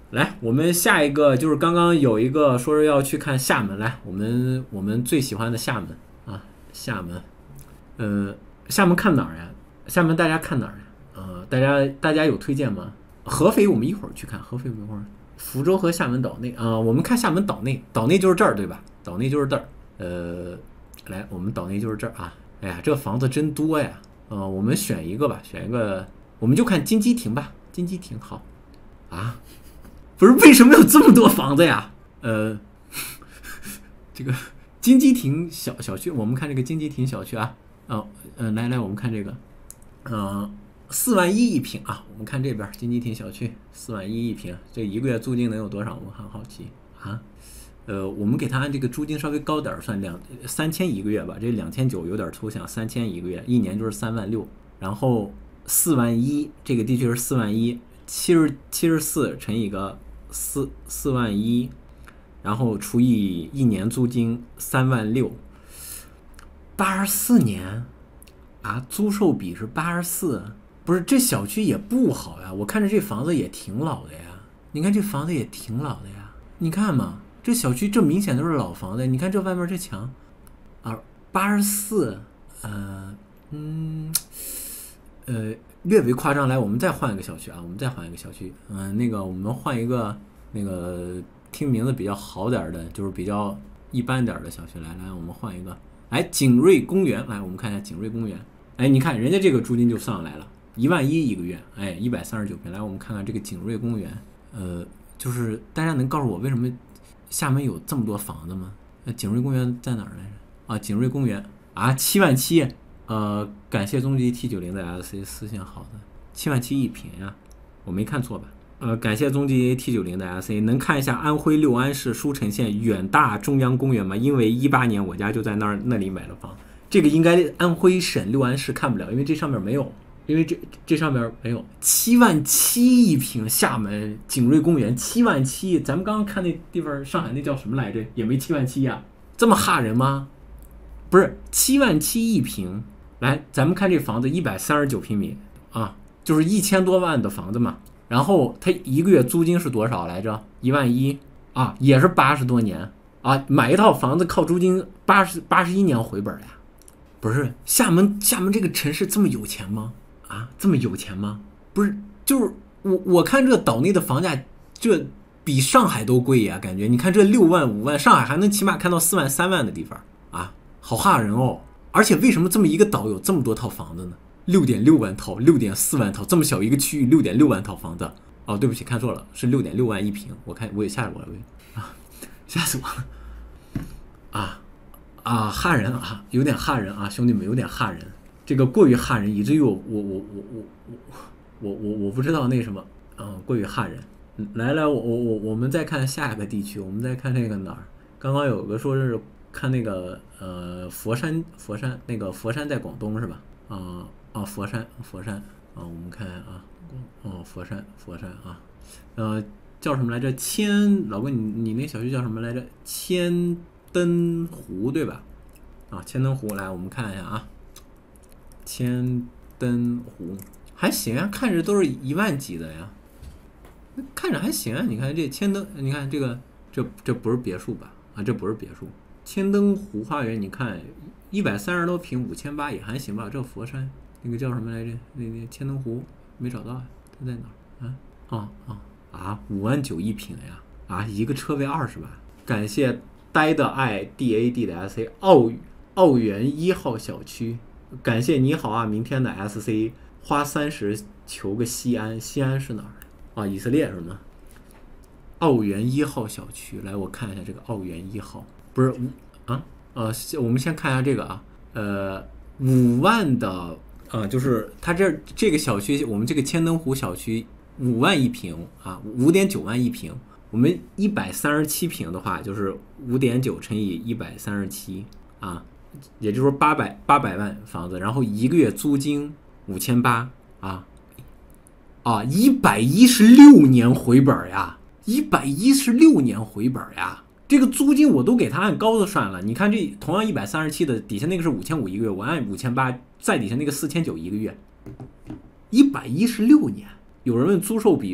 来，我们下一个就是刚刚有一个说是要去看厦门，来，我们我们最喜欢的厦门啊，厦门，呃，厦门看哪儿呀？厦门大家看哪儿呀？呃，大家大家有推荐吗？合肥我们一会儿去看，合肥我们一会儿。福州和厦门岛内啊、呃，我们看厦门岛内，岛内就是这儿对吧？岛内就是这儿。呃，来，我们岛内就是这儿啊。哎呀，这个房子真多呀。呃，我们选一个吧，选一个，我们就看金鸡亭吧。金鸡亭好啊。不是为什么有这么多房子呀？呃，这个金鸡亭小小区，我们看这个金鸡亭小区啊，哦，呃，来来，我们看这个，呃，四万一一平啊，我们看这边金鸡亭小区四万一一平，这一个月租金能有多少？我很好奇啊。呃，我们给他按这个租金稍微高点，算两三千一个月吧，这两千九有点抽象，三千一个月，一年就是三万六，然后四万一，这个地区是四万一，七十七十四乘以个。四四万一，然后除以一年租金三万六，八十四年啊，租售比是八十四，不是这小区也不好呀，我看着这房子也挺老的呀，你看这房子也挺老的呀，你看嘛，这小区这明显都是老房子，你看这外面这墙啊，八十四，呃，嗯，呃。略微夸张，来，我们再换一个小区啊，我们再换一个小区，嗯、呃，那个我们换一个那个听名字比较好点的，就是比较一般点的小区，来来，我们换一个，哎，景瑞公园，来，我们看一下景瑞公园，哎，你看人家这个租金就上来了，一万一一个月，哎，一百三十九平，来，我们看看这个景瑞公园，呃，就是大家能告诉我为什么厦门有这么多房子吗？呃，景瑞公园在哪儿来着？啊，景瑞公园啊，七万七。呃，感谢终极 T 九十的 S C 私信好的，七万七一平呀，我没看错吧？呃，感谢终极 T 九十的 S C， 能看一下安徽六安市舒城县远大中央公园吗？因为一八年我家就在那儿那里买了房，这个应该安徽省六安市看不了，因为这上面没有，因为这这上面没有。七万七一平，厦门景瑞公园七万七，咱们刚刚看那地方，上海那叫什么来着？也没七万七呀，这么吓人吗？不是七万七一平。来，咱们看这房子一百三十九平米啊，就是一千多万的房子嘛。然后它一个月租金是多少来着？一万一啊，也是八十多年啊。买一套房子靠租金八十八十一年回本呀？不是，厦门厦门这个城市这么有钱吗？啊，这么有钱吗？不是，就是我我看这岛内的房价，这比上海都贵呀，感觉。你看这六万五万，上海还能起码看到四万三万的地方啊，好吓人哦。而且为什么这么一个岛有这么多套房子呢？六点六万套，六点四万套，这么小一个区域，六点六万套房子。哦，对不起，看错了，是六点六万一平。我看我也吓着我了，啊，吓死我了！啊啊，吓人啊，有点吓人啊，兄弟们，有点吓人。这个过于吓人，以至于我我我我我我我我不知道那什么，嗯，过于吓人。来来，我我我我们再看下一个地区，我们再看那个哪儿？刚刚有个说是。看那个呃佛山佛山那个佛山在广东是吧？啊、呃、啊佛山佛山啊，我们看啊哦佛山佛山啊，呃叫什么来着？千老哥你你那小区叫什么来着？千灯湖对吧？啊千灯湖，来我们看一下啊，千灯湖还行啊，看着都是一万几的呀，看着还行啊。你看这千灯，你看这个这这不是别墅吧？啊这不是别墅。千灯湖花园，你看一百三十多平，五千八也还行吧。这佛山那个叫什么来着？那那千灯湖没找到啊，它在哪儿啊？啊啊啊！五万九一平呀！啊，一个车位二十万。感谢呆的爱 D A D 的 S C 澳澳园一号小区，感谢你好啊，明天的 S C 花三十求个西安，西安是哪儿啊？以色列是吗？澳园一号小区，来我看一下这个澳园一号。不是啊，呃，我们先看一下这个啊，呃，五万的，呃，就是它这这个小区，我们这个千灯湖小区五万一平啊，五点九万一平。我们一百三十七平的话，就是五点九乘以一百三十七啊，也就是说八百八百万房子，然后一个月租金五千八啊啊，一百一十六年回本呀，一百一十六年回本呀。这个租金我都给他按高的算了，你看这同样一百三十七的底下那个是五千五一个月，我按五千八，再底下那个四千九一个月，一百一十六年。有人问租售比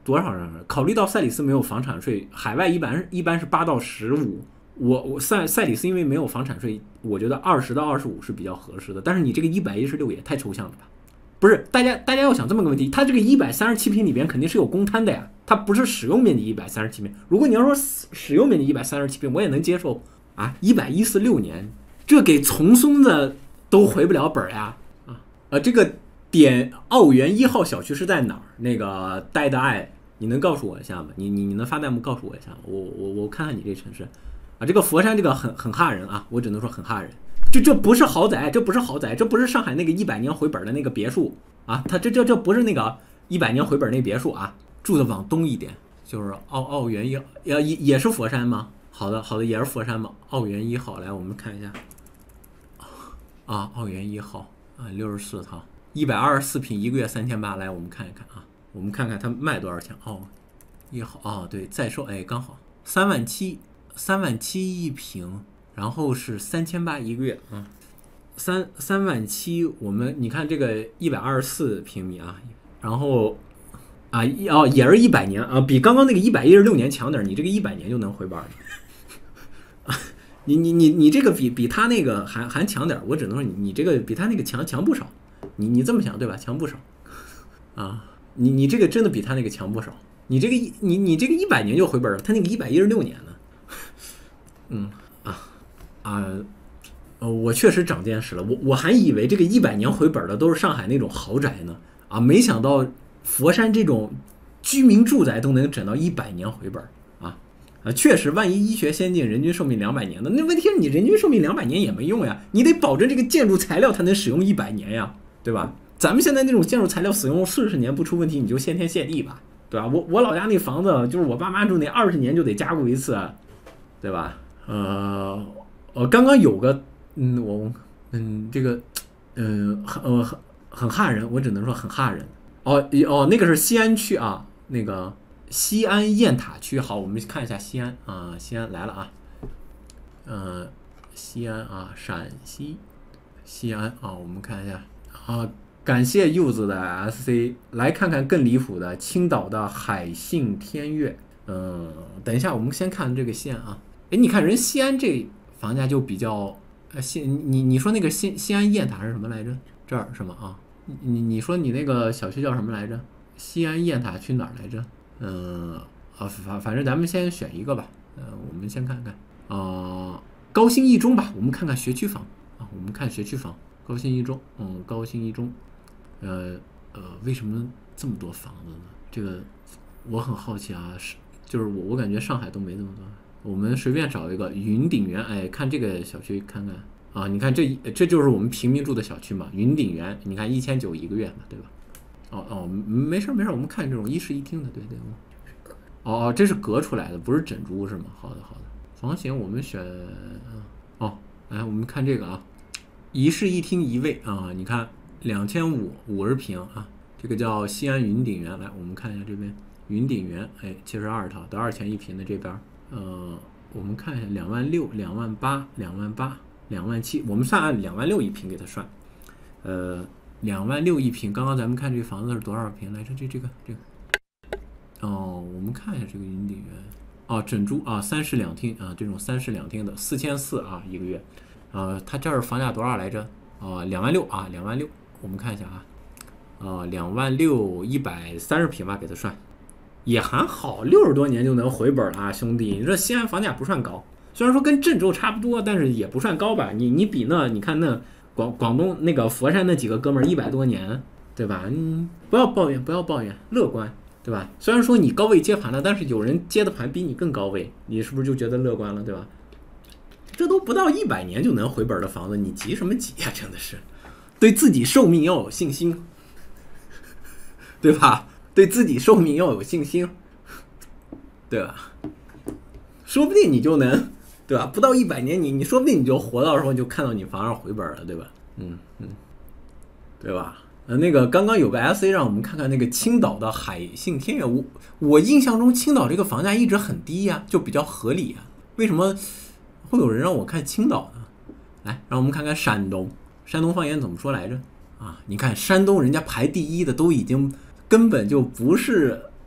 多少人？考虑到赛里斯没有房产税，海外一般一般是八到十五。我我赛赛里斯因为没有房产税，我觉得二十到二十五是比较合适的。但是你这个一百一十六也太抽象了吧？不是，大家大家要想这么个问题，它这个一百三十七平里边肯定是有公摊的呀，它不是使用面积一百三十七平。如果你要说使用面积一百三十七平，我也能接受啊。一百一十六年，这给从松的都回不了本呀啊！呃，这个点奥园一号小区是在哪儿？那个呆的爱，你能告诉我一下吗？你你你能发弹幕告诉我一下吗？我我我看看你这城市啊，这个佛山这个很很吓人啊，我只能说很吓人。这这不是豪宅，这不是豪宅，这不是上海那个一百年回本的那个别墅啊，它这这这不是那个一百年回本那别墅啊，住的往东一点，就是奥奥园一也也是佛山吗？好的好的，也是佛山吗？奥园一号，来我们看一下啊，奥园一号啊，六十四套，一百二十四平，一个月三千八，来我们看一看啊，我们看看它卖多少钱哦，一号哦对，在售哎刚好三万七，三万七一平。然后是三千八一个月啊，三三万七，我们你看这个一百二十四平米啊，然后啊哦也是一百年啊，比刚刚那个一百一十六年强点，你这个一百年就能回本啊，你你你你这个比比他那个还还强点，我只能说你你这个比他那个强强不少，你你这么想对吧？强不少啊，你你这个真的比他那个强不少，你这个一你你这个一百年就回本了，他那个一百一十六年呢，嗯。啊、呃，我确实长见识了。我我还以为这个一百年回本的都是上海那种豪宅呢，啊，没想到佛山这种居民住宅都能整到一百年回本啊啊！确实，万一医学先进，人均寿命两百年的，那问题是你人均寿命两百年也没用呀，你得保证这个建筑材料才能使用一百年呀，对吧？咱们现在那种建筑材料使用四十年不出问题，你就谢天谢地吧，对吧？我我老家那房子就是我爸妈住那二十年就得加固一次，对吧？呃。呃，刚刚有个，嗯，我，嗯，这个，嗯，很，呃，很很吓人，我只能说很吓人。哦，哦，那个是西安区啊，那个西安雁塔区。好，我们看一下西安啊，西安来了啊，呃，西安啊，陕西，西安啊，我们看一下啊，感谢柚子的 S C， 来看看更离谱的，青岛的海信天悦。嗯，等一下，我们先看这个西安啊，哎，你看人西安这。房价就比较，呃，西你你说那个西西安雁塔是什么来着？这儿是吗？啊，你你说你那个小区叫什么来着？西安雁塔区哪儿来着？嗯，啊，反反正咱们先选一个吧。呃，我们先看看，啊、呃，高新一中吧。我们看看学区房啊，我们看学区房，高新一中，嗯，高新一中，呃呃，为什么这么多房子呢？这个我很好奇啊，是就是我我感觉上海都没这么多。我们随便找一个云顶园，哎，看这个小区看看啊，你看这这就是我们平民住的小区嘛，云顶园，你看一千九一个月嘛，对吧？哦哦，没事没事，我们看这种一室一厅的，对对。哦哦，这是隔出来的，不是整猪是吗？好的好的，房型我们选，哦，来我们看这个啊，一室一厅一卫啊，你看两千五五十平啊，这个叫西安云顶园，来我们看一下这边云顶园，哎，七十二套，多少钱一平的这边？呃，我们看一下，两万六、两万八、两万八、两万七，我们算按两万六一平给它算。呃，两万六一平，刚刚咱们看这房子是多少平来着？这这个这个。哦，我们看一下这个云顶园。哦，整猪啊，三室两厅啊，这种三室两厅的，四千四啊一个月。啊，它这儿房价多少来着？啊，两万六啊，两万六。我们看一下啊，啊，两万六一百三十平吧，给它算。也还好，六十多年就能回本了啊，兄弟！你这西安房价不算高，虽然说跟郑州差不多，但是也不算高吧？你你比那，你看那广广东那个佛山那几个哥们儿一百多年，对吧？你不要抱怨，不要抱怨，乐观，对吧？虽然说你高位接盘了，但是有人接的盘比你更高位，你是不是就觉得乐观了，对吧？这都不到一百年就能回本的房子，你急什么急呀？真的是，对自己寿命要有信心，对吧？对自己寿命要有信心，对吧？说不定你就能，对吧？不到一百年，你你说不定你就活到时候就看到你房上回本了，对吧？嗯嗯，对吧？呃，那个刚刚有个 S A 让我们看看那个青岛的海信天悦，我我印象中青岛这个房价一直很低呀，就比较合理呀。为什么会有人让我看青岛呢？来，让我们看看山东，山东方言怎么说来着？啊，你看山东人家排第一的都已经。根本就不是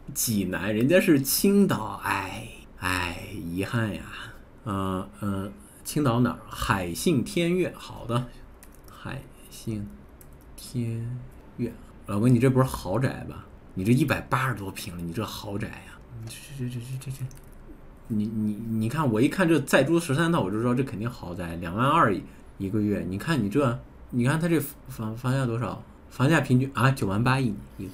济南，人家是青岛，哎哎，遗憾呀。呃呃，青岛哪儿？海信天悦，好的，海信天悦。老哥，你这不是豪宅吧？你这一百八十多平了，你这豪宅呀、啊？这这这这这这，你你你看，我一看这在珠十三套，我就知道这肯定豪宅，两万二一个月。你看你这，你看他这房房价多少？房价平均啊，九万八一年。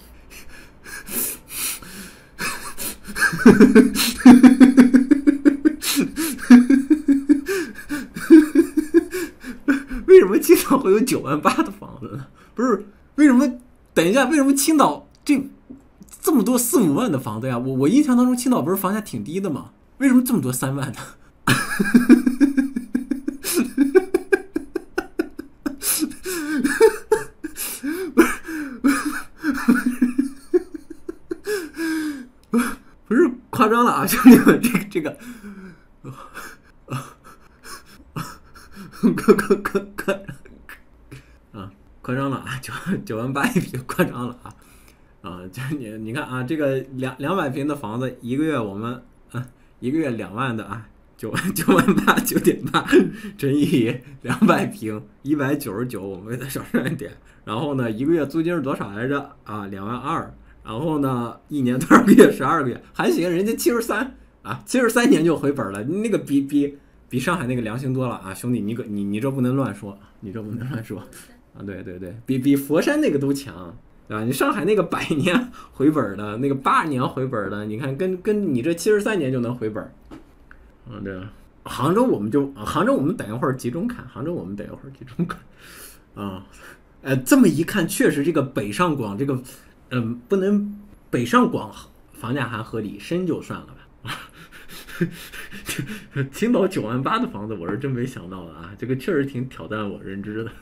为什么青岛会有九万八的房子呢？不是，为什么？等一下，为什么青岛这这么多四五万的房子呀？我我印象当中青岛不是房价挺低的吗？为什么这么多三万的？不是夸张了啊，兄弟们，这个这个，可可可可啊，夸张了啊，九九万八一平，夸张了啊啊！就你你看啊，这个两两百平的房子，一个月我们啊一个月两万的啊，九万九万八九点八乘以两百平，一百九十九，我们给它少算一点。然后呢，一个月租金是多少来着啊？两万二。然后呢，一年多少个月？十二个月，还行，人家七十三啊，七十三年就回本了，那个比比比上海那个良心多了啊，兄弟，你可你你这不能乱说，你这不能乱说啊，对对对，比比佛山那个都强，对吧？你上海那个百年回本的，那个八十年回本的，你看跟跟你这七十三年就能回本，啊，对，杭州我们就杭州我们等一会儿集中看，杭州我们等一会儿集中看，啊，呃，这么一看，确实这个北上广这个。嗯，不能北上广房价还合理，深就算了吧。青岛九万八的房子，我是真没想到的啊！这个确实挺挑战我认知的。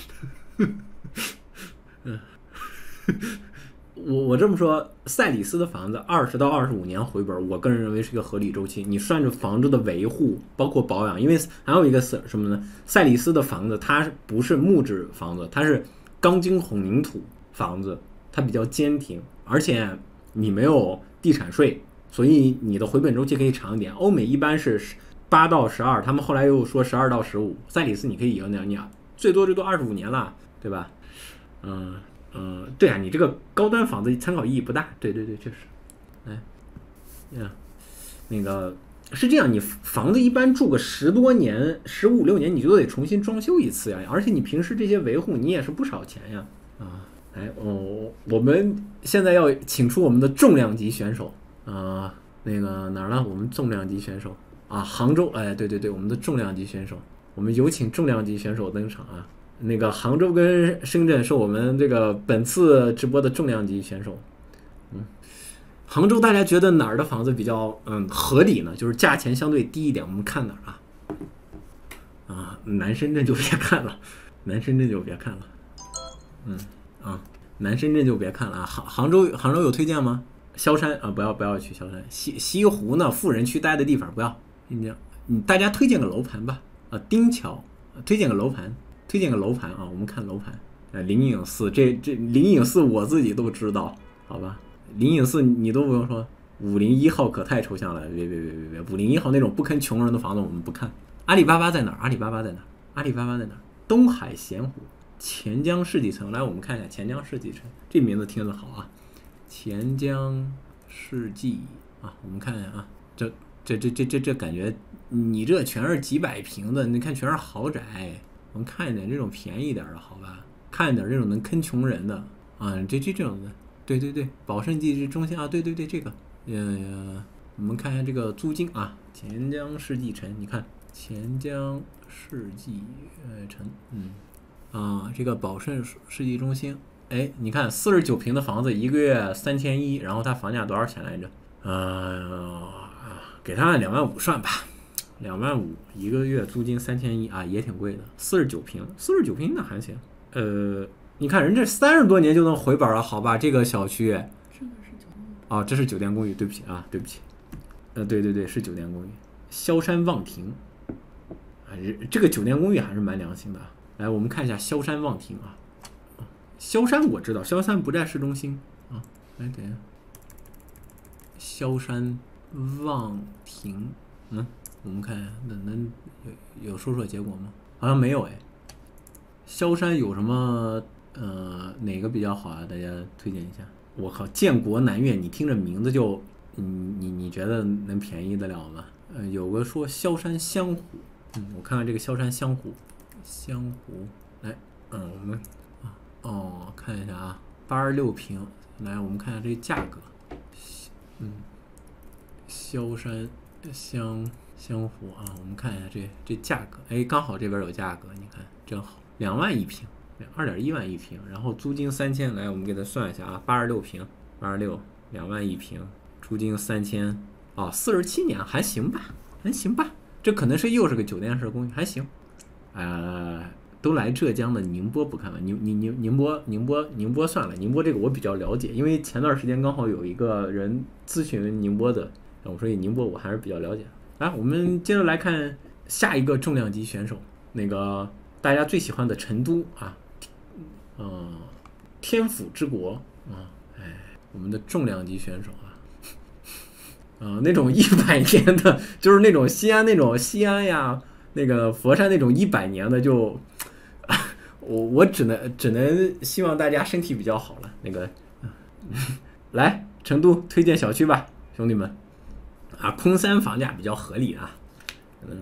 我我这么说，赛里斯的房子二十到二十五年回本，我个人认为是一个合理周期。你算着房子的维护，包括保养，因为还有一个是什么呢？赛里斯的房子它不是木质房子，它是钢筋混凝土房子。它比较坚挺，而且你没有地产税，所以你的回本周期可以长一点。欧美一般是八到十二，他们后来又说十二到十五。赛里斯你可以有那你最多最多二十五年了，对吧？嗯嗯，对啊，你这个高端房子参考意义不大。对对对，确实。哎，呀，那个是这样，你房子一般住个十多年、十五六年，你就得重新装修一次呀。而且你平时这些维护，你也是不少钱呀。啊。哎哦，我们现在要请出我们的重量级选手啊、呃，那个哪儿呢？我们重量级选手啊，杭州，哎，对对对，我们的重量级选手，我们有请重量级选手登场啊！那个杭州跟深圳是我们这个本次直播的重量级选手。嗯，杭州大家觉得哪儿的房子比较嗯合理呢？就是价钱相对低一点，我们看哪儿啊？啊，南深圳就别看了，南深圳就别看了，嗯。啊，南深圳就别看了啊，杭杭州杭州有推荐吗？萧山啊，不要不要去萧山，西西湖呢，富人区待的地方不要。你你大家推荐个楼盘吧啊，丁桥，推荐个楼盘，推荐个楼盘啊，我们看楼盘。呃，灵隐寺这这灵隐寺我自己都知道，好吧？灵隐寺你都不用说，五零一号可太抽象了，别别别别别，五零一号那种不坑穷人的房子我们不看。阿里巴巴在哪儿？阿里巴巴在哪儿？阿里巴巴在哪儿？东海咸湖。钱江世纪城，来我们看一下钱江世纪城，这名字听得好啊！钱江世纪啊，我们看一下啊，这这这这这这感觉，你这全是几百平的，你看全是豪宅，我们看一点这种便宜点的好吧？看一点这种能坑穷人的啊，这这这种的，对对对，宝盛地质中心啊，对对对，这个，呃，我们看一下这个租金啊，钱江世纪城，你看钱江世纪呃城，嗯。啊，这个宝盛世纪中心，哎，你看四十九平的房子，一个月三千一，然后它房价多少钱来着？呃，给它按两万五算吧，两万五一个月租金三千一啊，也挺贵的。四十九平，四十九平那还行。呃，你看人这三十多年就能回本了，好吧？这个小区，这个是酒店啊，这是酒店公寓，对不起啊，对不起。呃，对对对，是酒店公寓，萧山望亭。啊，这个酒店公寓还是蛮良心的。来，我们看一下萧山望亭啊。萧山我知道，萧山不在市中心啊。来，等一下， 萧山望亭，嗯，我们看能能有有说说结果吗？好像没有哎。萧山有什么呃哪个比较好啊？大家推荐一下。我靠，建国南苑，你听着名字就，你你你觉得能便宜得了吗？呃，有个说萧山香湖，嗯，我看看这个萧山香湖，香湖，来，嗯，我们啊哦看一下啊，八十六平，来我们看一下这价格，嗯，萧山香香湖啊，我们看一下这这价格，哎，刚好这边有价格，你看真好，两万一平。二点一万一平，然后租金三千，来我们给它算一下啊，八十六平，八十六，两万一平，租金三千，哦，四十七年还行吧，还行吧，这可能是又是个酒店式公寓，还行，呃，都来浙江的宁波不看了，宁宁宁宁波宁波宁波算了，宁波这个我比较了解，因为前段时间刚好有一个人咨询宁波的，我说宁波我还是比较了解。来，我们接着来看下一个重量级选手，那个大家最喜欢的成都啊。嗯，天府之国啊，哎，我们的重量级选手啊，呃，那种一百年的，就是那种西安那种西安呀，那个佛山那种一百年的就，我我只能只能希望大家身体比较好了。那个，来成都推荐小区吧，兄弟们，啊，空三房价比较合理啊，嗯。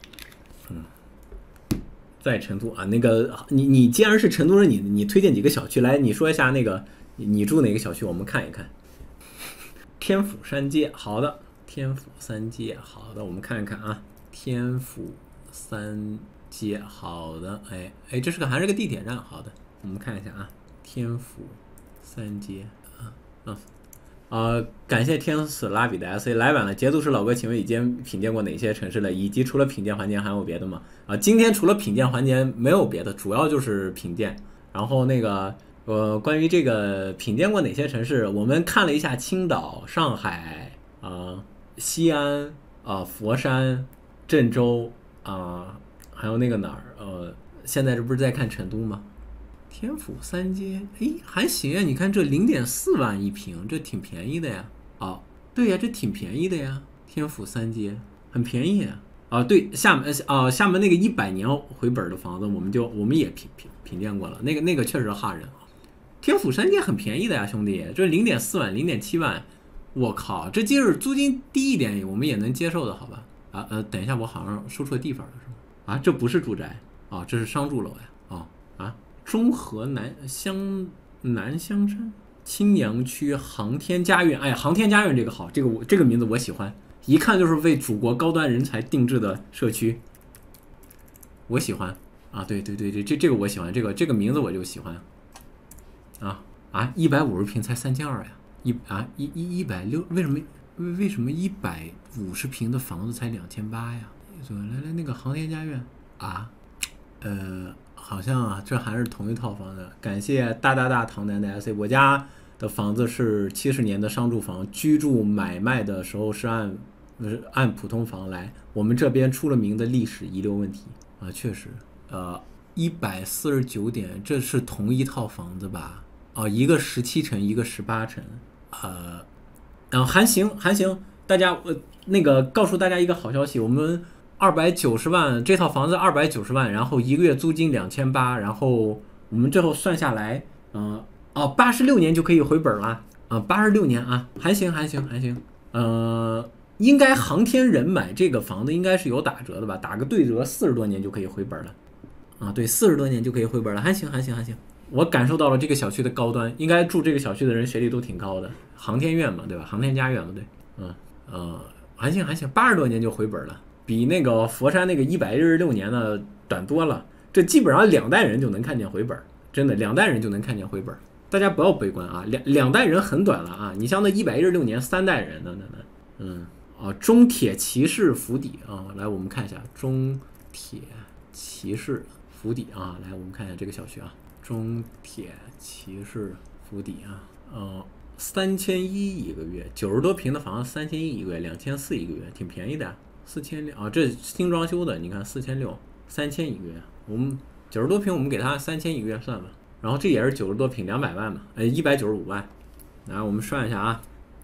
在成都啊，那个你你既然是成都人，你你推荐几个小区来？你说一下那个你你住哪个小区，我们看一看。天府三街，好的，天府三街，好的，我们看一看啊，天府三街，好的，哎哎，这是个还是个地铁站，好的，我们看一下啊，天府三街啊啊。呃，感谢天使拉比的 S A 来晚了。节度使老哥，请问已经品鉴过哪些城市了？以及除了品鉴环节还有别的吗？啊，今天除了品鉴环节没有别的，主要就是品鉴。然后那个呃，关于这个品鉴过哪些城市，我们看了一下青岛、上海啊、呃、西安啊、呃、佛山、郑州啊、呃，还有那个哪儿呃，现在这不是在看成都吗？天府三街，哎，还行啊！你看这零点四万一平，这挺便宜的呀。哦，对呀，这挺便宜的呀。天府三街很便宜啊。啊，对，厦门啊，厦门那个一百年回本的房子，我们就我们也品品品鉴过了，那个那个确实吓人啊。天府三街很便宜的呀，兄弟，这零点四万、零点七万，我靠，这即使租金低一点，我们也能接受的，好吧？啊呃，等一下，我好像说错地方了，是吗？啊，这不是住宅啊，这是商住楼呀。啊啊。中和南香南香山青阳区航天家苑，哎，航天家苑这个好，这个我这个名字我喜欢，一看就是为祖国高端人才定制的社区，我喜欢啊，对对对对，这这个我喜欢，这个这个名字我就喜欢，啊啊，一百五十平才三千二呀，一啊一一一百六，为什么为为什么一百五十平的房子才两千八呀？来来那个航天家苑啊，呃。好像啊，这还是同一套房子。感谢大大大唐南的 S C， 我家的房子是七十年的商住房，居住买卖的时候是按是按普通房来。我们这边出了名的历史遗留问题啊，确实，呃，一百四十九点，这是同一套房子吧？哦，一个十七层，一个十八层，呃，然后还行还行。大家呃那个告诉大家一个好消息，我们。二百九十万，这套房子二百九十万，然后一个月租金两千八，然后我们最后算下来，嗯、呃，哦，八十六年就可以回本了，啊，八十六年啊，还行还行还行，呃，应该航天人买这个房子应该是有打折的吧？打个对折，四十多年就可以回本了，啊，对，四十多年就可以回本了，还行还行还行，我感受到了这个小区的高端，应该住这个小区的人学历都挺高的，航天院嘛，对吧？航天家园嘛，对，嗯呃，还行还行，八十多年就回本了。比那个佛山那个一百一十六年的短多了，这基本上两代人就能看见回本，真的两代人就能看见回本。大家不要悲观啊，两两代人很短了啊。你像那一百一十六年三代人，那那那，嗯啊，中铁骑士府邸啊，来我们看一下中铁骑士府邸啊，来我们看一下这个小区啊，中铁骑士府邸啊，呃，三千一一个月，九十多平的房子三千一一个月，两千四一个月，挺便宜的。四千六啊，这新装修的，你看四千六，三千一个月，我们九十多平，我们给他三千一个月算吧。然后这也是九十多平，两百万嘛，呃，一百九十五万。来，我们算一下啊，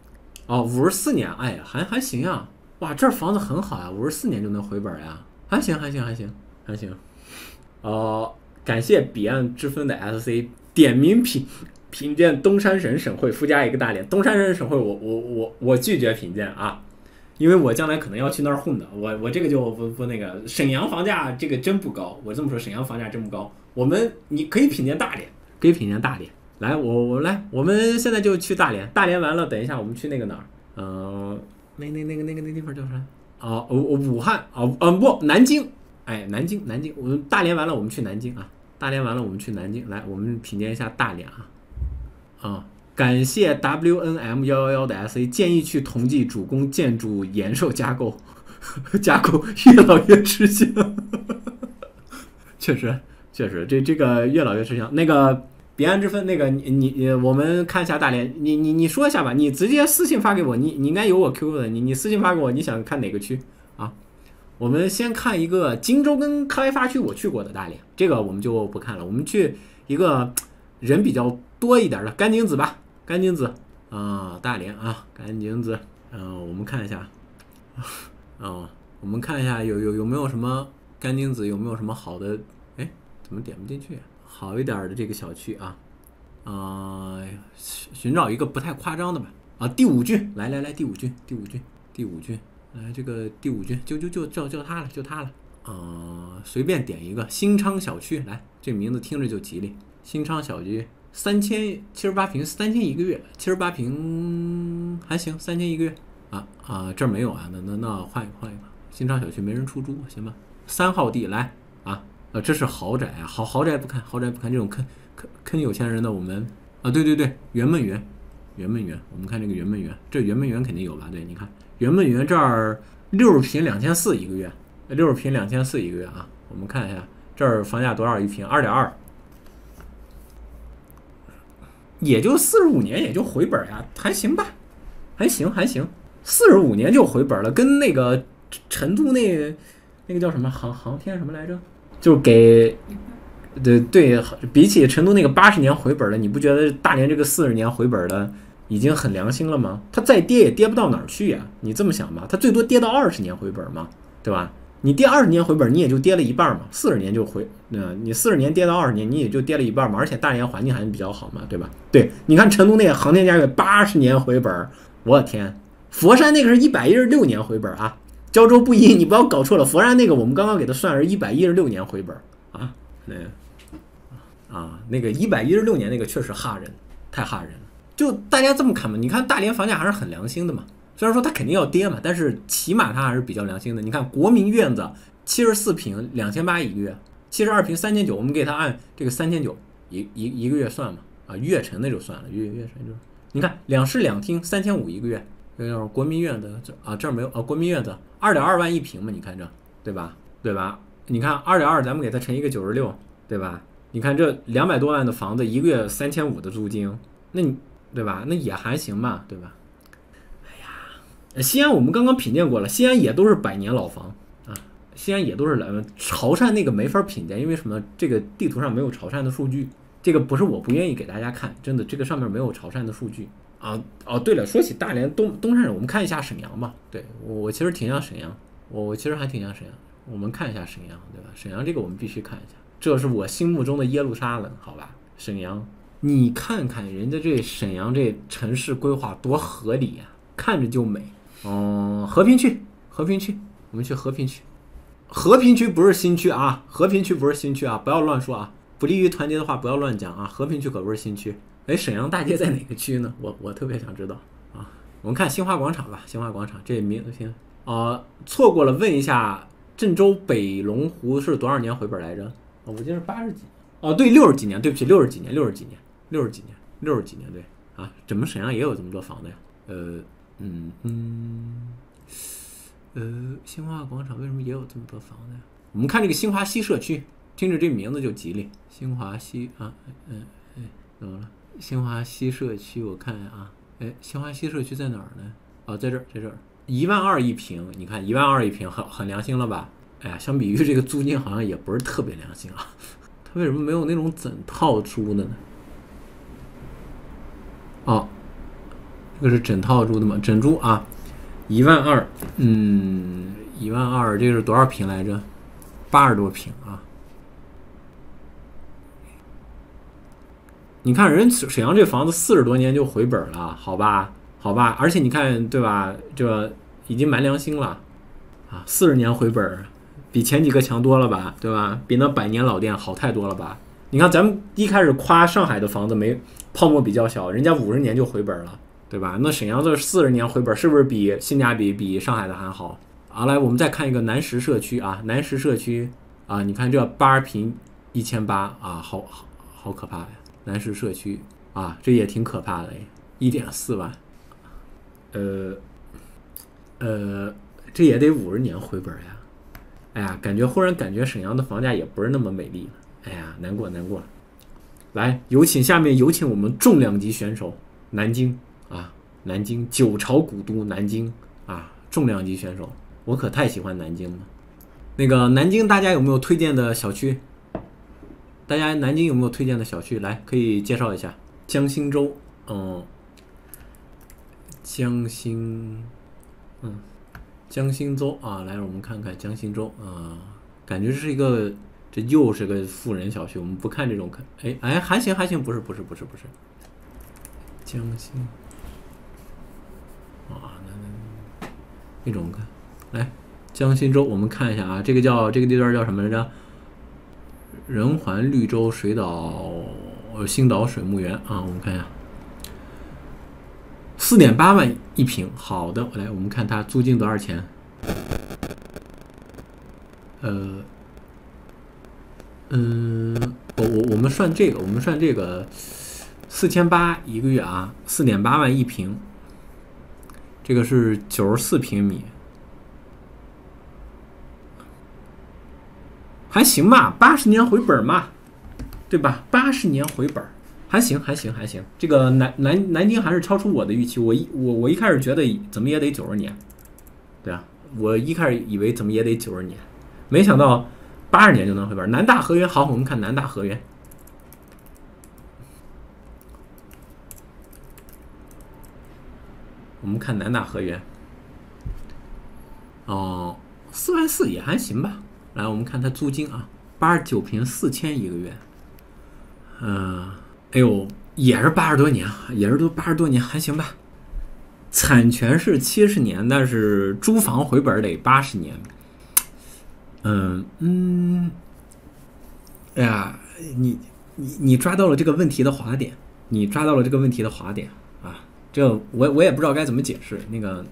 哦，五十四年，哎，还还行啊。哇，这房子很好呀，五十四年就能回本呀，还行还行还行还行。哦，感谢彼岸之分的 S C 点名品品鉴东山省省会，附加一个大连。东山省省会我，我我我拒绝品鉴啊，因为我将来可能要去那儿混的。我我这个就不不那个。沈阳房价这个真不高，我这么说，沈阳房价真不高。我们你可以品鉴大连，可以品鉴大连。来，我我来，我们现在就去大连。大连完了，等一下我们去那个哪儿？呃，那那那个那个那地方叫啥？哦，哦，武汉哦，嗯不，南京。哎，南京南京，我们大连完了，我们去南京啊。大连完了，我们去南京。来，我们品鉴一下大连啊。啊，感谢 W N M 一一一的 S A 建议去同济主攻建筑延寿加购，加购越老越吃香。确实确实，这这个越老越吃香。那个彼岸之分，那个你你我们看一下大连，你你你说一下吧，你直接私信发给我，你你应该有我 Q Q 的，你你私信发给我，你想看哪个区啊？我们先看一个荆州跟开发区我去过的大连，这个我们就不看了，我们去一个人比较多一点的甘井子吧，甘井子啊，大连啊，甘井子，嗯、呃，我们看一下，啊、哦，我们看一下有有有没有什么甘井子有没有什么好的，哎，怎么点不进去？好一点的这个小区啊，啊、呃，寻找一个不太夸张的吧，啊，第五郡，来来来，第五郡，第五郡，第五郡。来，这个第五郡就就就叫叫他了，就他了。呃，随便点一个新昌小区，来，这名字听着就吉利。新昌小区三千七十八平，三千一个月，七十八平还行，三千一个月啊啊，这儿没有啊，那那那换一个换一个。新昌小区没人出租，行吧？三号地来啊，呃，这是豪宅啊，豪豪宅不看，豪宅不看，这种坑坑坑有钱人的我们啊，对对对，圆梦园，圆梦园，我们看这个圆梦园，这圆梦园肯定有吧？对，你看。圆梦园这儿六十平两千四一个月，六十平两千四一个月啊！我们看一下这儿房价多少一平，二点二，也就四十五年也就回本呀，还行吧，还行还行，四十五年就回本了，跟那个成都那那个叫什么航航天什么来着，就给对对，比起成都那个八十年回本的，你不觉得大连这个四十年回本的？已经很良心了吗？它再跌也跌不到哪儿去呀！你这么想吧，它最多跌到二十年回本嘛，对吧？你跌二十年回本，你也就跌了一半嘛。四十年就回，呃，你四十年跌到二十年，你也就跌了一半嘛。而且大连环境还是比较好嘛，对吧？对，你看成都那个航天家园八十年回本，我天！佛山那个是一百一十六年回本啊。胶州不一，你不要搞错了，佛山那个我们刚刚给它算是一百一十六年回本啊。那啊，那个一百一十六年那个确实吓人，太吓人了。就大家这么看嘛，你看大连房价还是很良心的嘛，虽然说它肯定要跌嘛，但是起码它还是比较良心的。你看国民院子七十四平两千八一个月，七十二平三千九，我们给它按这个三千九一一一个月算嘛，啊，月城的就算了，月月城就，你看两室两厅三千五一个月，呃，国民院子啊这儿没有啊，国民院子二点二万一平嘛，你看这对吧？对吧？你看二点二咱们给它乘一个九十六，对吧？你看这两百多万的房子，一个月三千五的租金，那你。对吧？那也还行嘛，对吧？哎呀，西安我们刚刚品鉴过了，西安也都是百年老房啊，西安也都是来潮汕那个没法品鉴，因为什么？这个地图上没有潮汕的数据，这个不是我不愿意给大家看，真的，这个上面没有潮汕的数据啊。哦，对了，说起大连东东山，我们看一下沈阳吧。对我，我其实挺想沈阳，我我其实还挺想沈阳，我们看一下沈阳，对吧？沈阳这个我们必须看一下，这是我心目中的耶路撒冷，好吧？沈阳。你看看人家这沈阳这城市规划多合理呀、啊，看着就美。嗯，和平区，和平区，我们去和平区。和平区不是新区啊，和平区不是新区啊，不要乱说啊，不利于团结的话不要乱讲啊。和平区可不是新区。哎，沈阳大街在哪个区呢？我我特别想知道啊。我们看新华广场吧，新华广场这名行啊、呃，错过了问一下郑州北龙湖是多少年回本来着？哦，我记得是八十几。哦，对，六十几年，对不起，六十几年，六十几年。六十几年，六十几年，对啊，怎么沈阳也有这么多房子呀？呃，嗯嗯，呃，新华广场为什么也有这么多房子呀？我们看这个新华西社区，听着这名字就吉利。新华西啊，嗯哎，怎么了？新华西社区，我看啊，哎，新华西社区在哪儿呢？哦，在这儿，在这儿，一万二一平，你看一万二一平，很很良心了吧？哎呀，相比于这个租金，好像也不是特别良心啊。它为什么没有那种整套租的呢？哦， 这个是整套住的吗？整住啊，一万二，嗯，一万二，这个是多少平来着？八十多平啊。你看人沈阳这房子四十多年就回本了，好吧，好吧，而且你看对吧，这已经蛮良心了啊，四十年回本，比前几个强多了吧，对吧？比那百年老店好太多了吧？你看咱们一开始夸上海的房子没泡沫比较小，人家五十年就回本了，对吧？那沈阳这四十年回本，是不是比性价比比上海的还好？好，来我们再看一个南石社区啊，南石社区啊，你看这八十平一千八啊，好好好可怕呀！南石社区啊，这也挺可怕的，一点四万，呃呃，这也得五十年回本呀！哎呀，感觉忽然感觉沈阳的房价也不是那么美丽了，哎呀，难过难过。来，有请下面有请我们重量级选手南京啊，南京九朝古都南京啊，重量级选手，我可太喜欢南京了。那个南京大家有没有推荐的小区？大家南京有没有推荐的小区？来，可以介绍一下。江心洲，嗯，江心，嗯，江心洲啊，来，我们看看江心洲啊，感觉是一个，这又是个富人小区。我们不看这种，看，哎哎，还行还行，不是不是不是不是，江心，啊，那那那种看，来，江心洲，我们看一下啊，这个叫这个地段叫什么来着？人环绿洲水岛星岛水木园啊，我们看一下，四点八万一平。好的，来我们看它租金多少钱？呃，嗯，我我我们算这个，我们算这个四千八一个月啊，四点八万一平，这个是九十四平米。还行吧，八十年回本嘛，对吧？八十年回本，还行，还行，还行。这个南南南京还是超出我的预期。我一我我一开始觉得怎么也得九十年，对啊，我一开始以为怎么也得九十年，没想到八十年就能回本。南大河源，好，我们看南大河源。我们看南大河源，哦，四万四也还行吧。来，我们看它租金啊，八十九平四千一个月，嗯、呃，哎呦，也是八十多年，也是都八十多年，还行吧。产权是七十年，但是租房回本得八十年。嗯嗯，哎呀，你你你抓到了这个问题的滑点，你抓到了这个问题的滑点啊，这我我也不知道该怎么解释那个。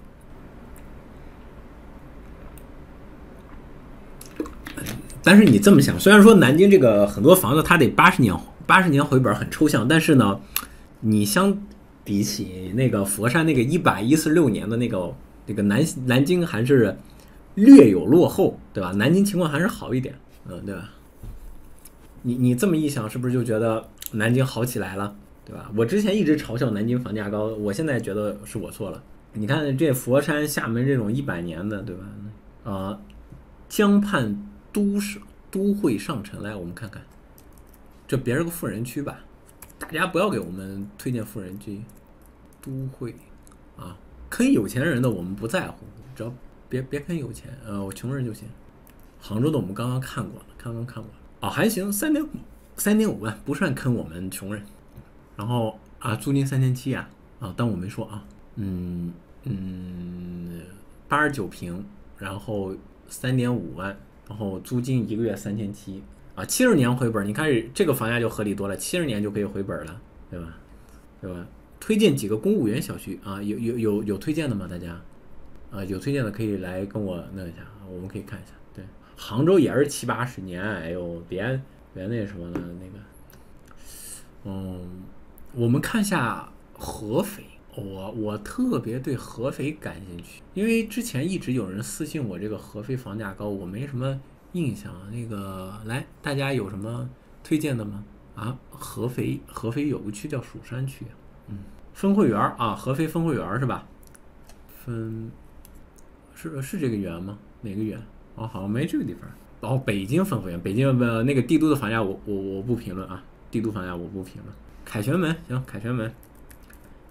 但是你这么想，虽然说南京这个很多房子它得八十年八十年回本很抽象，但是呢，你相比起那个佛山那个一百一十六年的那个那个南南京还是略有落后，对吧？南京情况还是好一点，嗯，对吧？你你这么一想，是不是就觉得南京好起来了，对吧？我之前一直嘲笑南京房价高，我现在觉得是我错了。你看这佛山、厦门这种一百年的，对吧？啊、呃，江畔。都市都会上城，来我们看看，这别是个富人区吧？大家不要给我们推荐富人区，都会啊，坑有钱人的我们不在乎，只要别别坑有钱，呃，我穷人就行。杭州的我们刚刚看过了，刚刚看过了，哦，还行，三点五，三点五万不算坑我们穷人。然后啊，租金三千七啊，啊，当我没说啊，嗯嗯，八十九平，然后三点五万。然后租金一个月三千七啊，七十年回本，你看这个房价就合理多了，七十年就可以回本了，对吧？对吧？推荐几个公务员小区啊，有有有有推荐的吗？大家啊，有推荐的可以来跟我那一下，我们可以看一下。对，杭州也是七八十年，哎呦，别别那什么了，那个，嗯，我们看一下合肥。我我特别对合肥感兴趣，因为之前一直有人私信我这个合肥房价高，我没什么印象。那个来，大家有什么推荐的吗？啊，合肥合肥有个区叫蜀山区，嗯，分会园啊，合肥分会园是吧？分是是这个园吗？哪个园？哦，好像没这个地方。哦，北京分会园，北京呃那个帝都的房价我我我不评论啊，帝都房价我不评论。凯旋门行，凯旋门。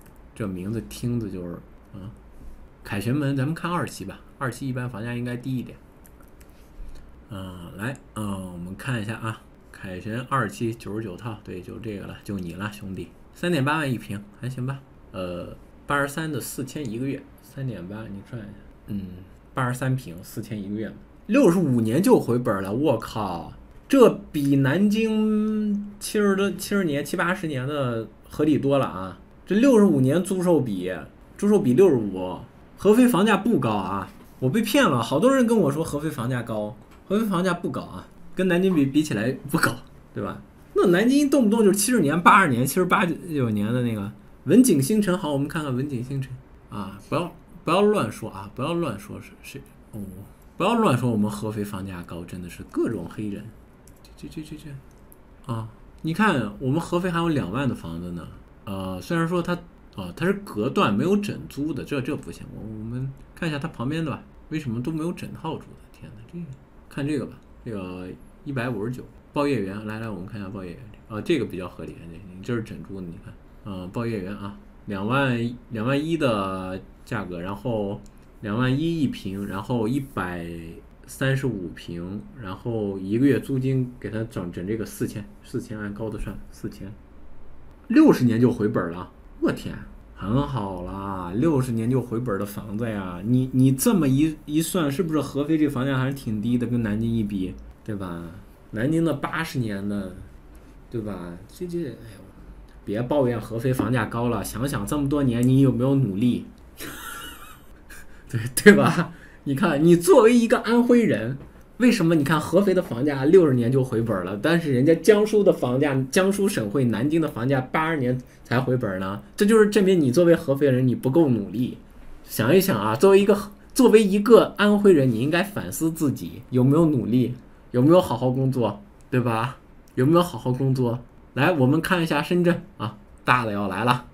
这名字听着就是，嗯，凯旋门，咱们看二期吧，二期一般房价应该低一点。嗯，来，嗯，我们看一下啊，凯旋二期九十九套，对，就这个了，就你了，兄弟，三点八万一平，还行吧？呃，八十三的四千一个月，三点八，你算一下，嗯，八十三平四千一个月，六十五年就回本了，我靠，这比南京七十多七十年七八十年的合理多了啊！这六十五年租售比，租售比六十五，合肥房价不高啊，我被骗了，好多人跟我说合肥房价高。合肥房价不高啊，跟南京比比起来不高，对吧？那南京动不动就七十年、八十年、七十八九年的那个文景星辰，好，我们看看文景星辰啊，不要不要乱说啊，不要乱说是是哦，不要乱说我们合肥房价高，真的是各种黑人，这这这这这啊！你看我们合肥还有两万的房子呢，呃，虽然说它啊它是隔断没有整租的，这这不行，我我们看一下它旁边的吧，为什么都没有整套住的？天哪，这个。看这个吧，这个一百五十九报业园，来来，我们看一下报业园啊，这个比较合理，你这是整住的，你看，嗯，报业园啊，两万两万一的价格，然后两万一一平，然后一百三十五平，然后一个月租金给他整整这个四千，四千按高的算四千，六十年就回本了，我天！很好啦，六十年就回本的房子呀，你你这么一一算，是不是合肥这房价还是挺低的？跟南京一比，对吧？南京的八十年的，对吧？这这，哎呦，别抱怨合肥房价高了，想想这么多年你有没有努力，对对吧？你看，你作为一个安徽人。为什么你看合肥的房价六十年就回本了，但是人家江苏的房价，江苏省会南京的房价八十年才回本呢？这就是证明你作为合肥人你不够努力。想一想啊，作为一个作为一个安徽人，你应该反思自己有没有努力，有没有好好工作，对吧？有没有好好工作？来，我们看一下深圳啊，大的要来了。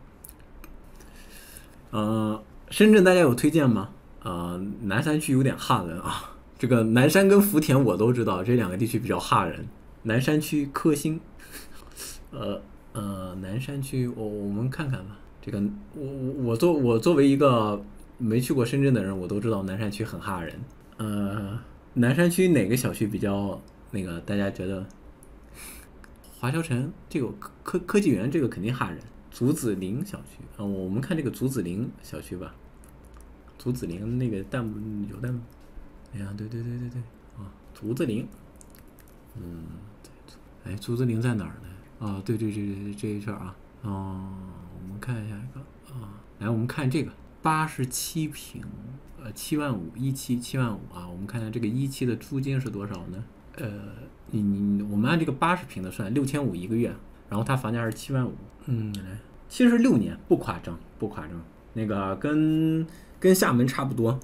呃，深圳大家有推荐吗？呃，南山区有点吓人啊。这个南山跟福田我都知道，这两个地区比较吓人。南山区科兴，呃呃，南山区我我们看看吧。这个我我作我作为一个没去过深圳的人，我都知道南山区很吓人。呃，南山区哪个小区比较那个？大家觉得？华侨城这个科科科技园这个肯定吓人。竹子林小区啊、呃，我们看这个竹子林小区吧。竹子林那个弹幕有弹幕。哎呀，对对对对对，啊，竹子林，嗯，哎，竹子林在哪儿呢？啊，对对对对，这一圈啊，哦，我们看一下一个啊，来，我们看这个八十七平，呃，七万五，一期七万五啊，我们看一下这个一期的租金是多少呢？呃，你你我们按这个八十平的算，六千五一个月，然后它房价是七万五，嗯，来，七十六年，不夸张，不夸张，那个跟跟厦门差不多。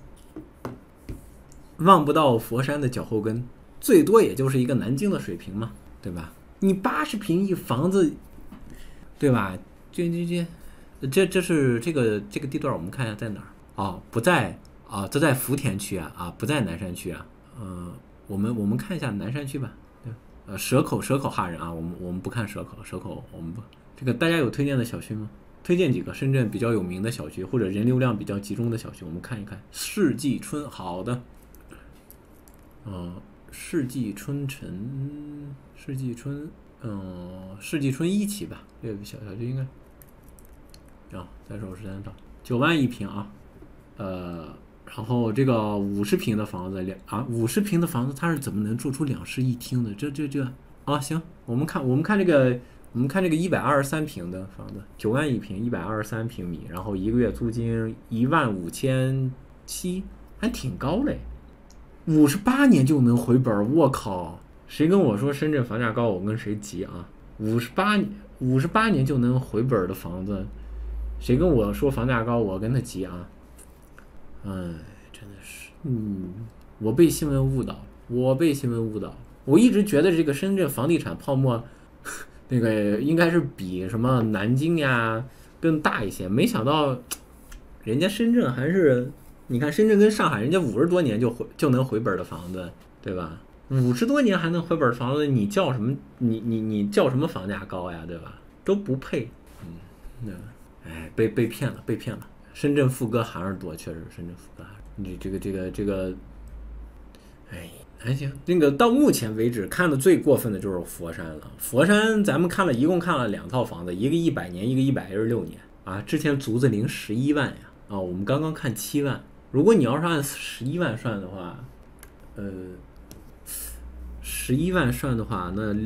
望不到佛山的脚后跟，最多也就是一个南京的水平嘛，对吧？你八十平一房子，对吧？这这这，这这是这个这个地段，我们看一下在哪儿？哦，不在啊，这在福田区啊，啊，不在南山区啊。呃，我们我们看一下南山区吧。对，呃，蛇口蛇口哈人啊，我们我们不看蛇口，蛇口我们不。这个大家有推荐的小区吗？推荐几个深圳比较有名的小区，或者人流量比较集中的小区，我们看一看。世纪春，好的。呃，世纪春城，世纪春，嗯、呃，世纪春一期吧，这个小小区应该，啊，在手十三套，九万一平啊，呃，然后这个五十平的房子，两啊，五十平的房子，它是怎么能做出两室一厅的？这这这，啊，行，我们看我们看这个，我们看这个一百二十三平的房子，九万一平，一百二十三平米，然后一个月租金一万五千七，还挺高嘞。五十八年就能回本，我靠！谁跟我说深圳房价高，我跟谁急啊！五十八年，五十八年就能回本的房子，谁跟我说房价高，我跟他急啊！哎，真的是，嗯，我被新闻误导，我被新闻误导。我一直觉得这个深圳房地产泡沫，那个应该是比什么南京呀更大一些，没想到人家深圳还是。你看深圳跟上海，人家五十多年就回就能回本的房子，对吧？五十多年还能回本的房子，你叫什么？你你你叫什么房价高呀，对吧？都不配。嗯， 哎，被被骗了，被骗了。深圳副歌还是多，确实深圳副歌还是你这个这个这个，哎，还行。那个到目前为止看的最过分的就是佛山了。佛山咱们看了一共看了两套房子，一个一百年，一个一百一十六年啊。之前竹子林十一万呀，啊，我们刚刚看七万。如果你要是按十一万算的话，呃，十一万算的话，那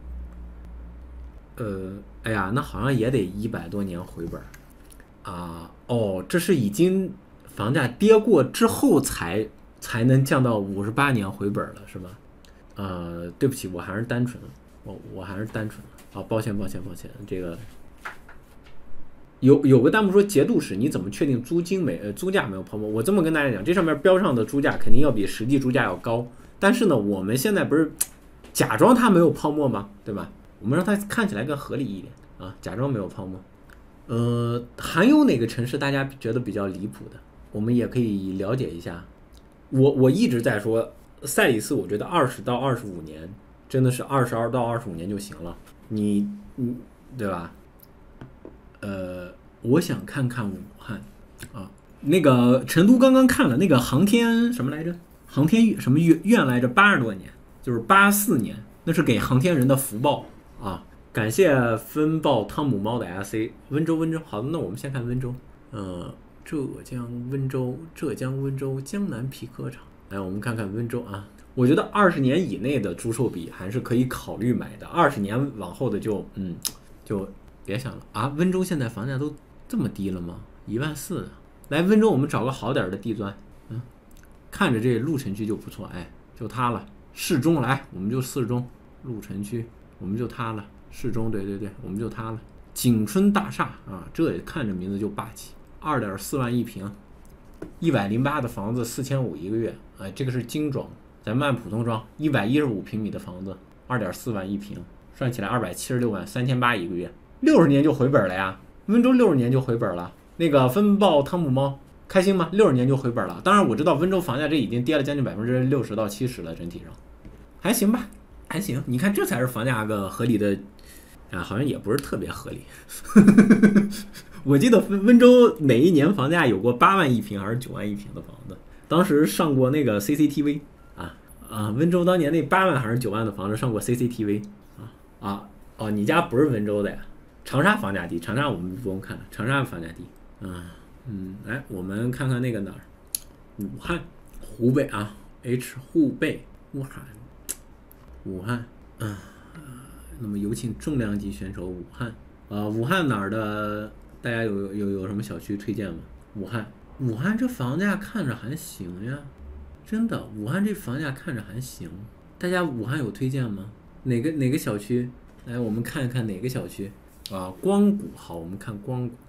呃，哎呀，那好像也得一百多年回本啊。哦，这是已经房价跌过之后才才能降到五十八年回本了，是吧？呃，对不起，我还是单纯，我我还是单纯啊，抱歉抱歉抱歉，这个有有个弹幕说节度使你怎么确定租金没呃租价没有泡沫？我这么跟大家讲，这上面标上的租价肯定要比实际租价要高，但是呢，我们现在不是假装它没有泡沫吗？对吧？我们让它看起来更合理一点啊，假装没有泡沫。呃，还有哪个城市大家觉得比较离谱的？我们也可以了解一下。我我一直在说赛里斯，我觉得二十到二十五年真的是二十二到二十五年就行了。你你对吧？呃，我想看看武汉啊，那个成都刚刚看了那个航天什么来着？航天什么院院来着？八十多年，就是八四年，那是给航天人的福报啊。感谢分报汤姆猫的 S A。 温州温州，好的，那我们先看温州。呃，浙江温州，浙江温州江南皮革厂。来，我们看看温州啊。我觉得二十年以内的租售比还是可以考虑买的，二十年往后的就嗯就别想了啊。温州现在房价都这么低了吗？一万四。来温州，我们找个好点的地段，嗯，看着这鹿城区就不错，哎，就它了。市中来，我们就市中，鹿城区我们就它了。市中，对对对，我们就它了。景春大厦啊，这看着名字就霸气，二点四万一平，一百零八的房子，四千五一个月，哎，这个是精装，咱们按普通装，一百一十五平米的房子，二点四万一平，算起来二百七十六万，三千八一个月，六十年就回本了呀！温州六十年就回本了。那个分报汤姆猫开心吗？六十年就回本了。当然我知道温州房价这已经跌了将近百分之六十到七十了，整体上还行吧，还行。你看这才是房价个合理的。啊，好像也不是特别合理。我记得温州哪一年房价有过八万一平还是九万一平的房子？当时上过那个 C C T V 啊啊！温州当年那八万还是九万的房子上过 C C T V 啊啊哦！你家不是温州的呀？长沙房价低，长沙我们不用看了，长沙房价低啊嗯，来我们看看那个哪儿，武汉、湖北啊 ，H 湖北、武汉、武汉啊。那么有请重量级选手武汉啊、呃，武汉哪儿的？大家有有有什么小区推荐吗？武汉，武汉这房价看着还行呀，真的，武汉这房价看着还行。大家武汉有推荐吗？哪个哪个小区？来，我们看一看哪个小区啊？光谷，好，我们看光谷，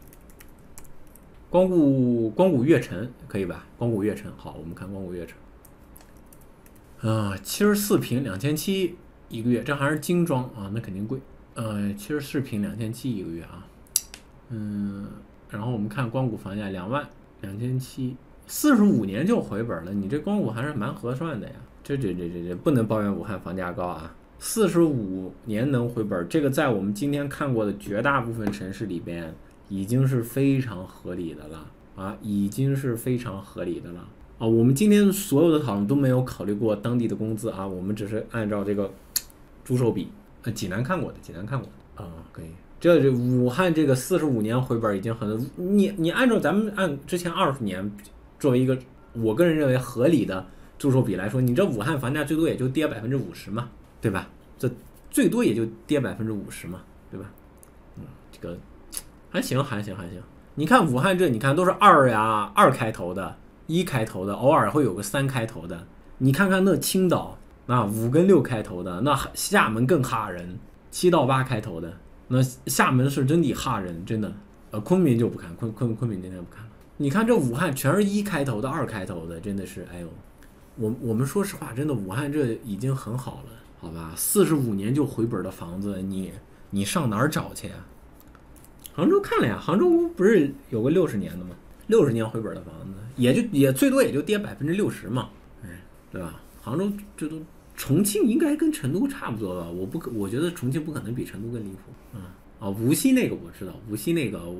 光谷光谷悦城可以吧？光谷悦城，好，我们看光谷悦城啊，七十四平，两千七。一个月，这还是精装啊，那肯定贵。呃，七十四平两千七一个月啊，嗯，然后我们看光谷房价两万两千七，四十五年就回本了，你这光谷还是蛮合算的呀。这这这这这不能抱怨武汉房价高啊，四十五年能回本，这个在我们今天看过的绝大部分城市里边已经是非常合理的了啊，已经是非常合理的了啊。我们今天所有的讨论都没有考虑过当地的工资啊，我们只是按照这个。租售比，呃，济南看过的，济南看过的啊、呃，可以。这这武汉这个四十五年回本已经很，你你按照咱们按之前二十年作为一个我个人认为合理的租售比来说，你这武汉房价最多也就跌百分之五十嘛，对吧？这最多也就跌百分之五十嘛，对吧？嗯，这个还行，还行，还行。你看武汉这，你看都是二呀，二开头的，一开头的，偶尔会有个三开头的。你看看那青岛。那五跟六开头的，那厦门更吓人，七到八开头的，那厦门是真的吓人，真的。呃，昆明就不看，昆昆昆明今天不看了。你看这武汉全是一开头的、二开头的，真的是，哎呦，我我们说实话，真的武汉这已经很好了，好吧？四十五年就回本的房子，你你上哪儿找去啊？杭州看了呀，杭州不是有个六十年的吗？六十年回本的房子，也就也最多也就跌百分之六十嘛，哎，对吧？杭州这都。重庆应该跟成都差不多吧，我不可，我觉得重庆不可能比成都更离谱。嗯，啊，无锡那个我知道，无锡那个我我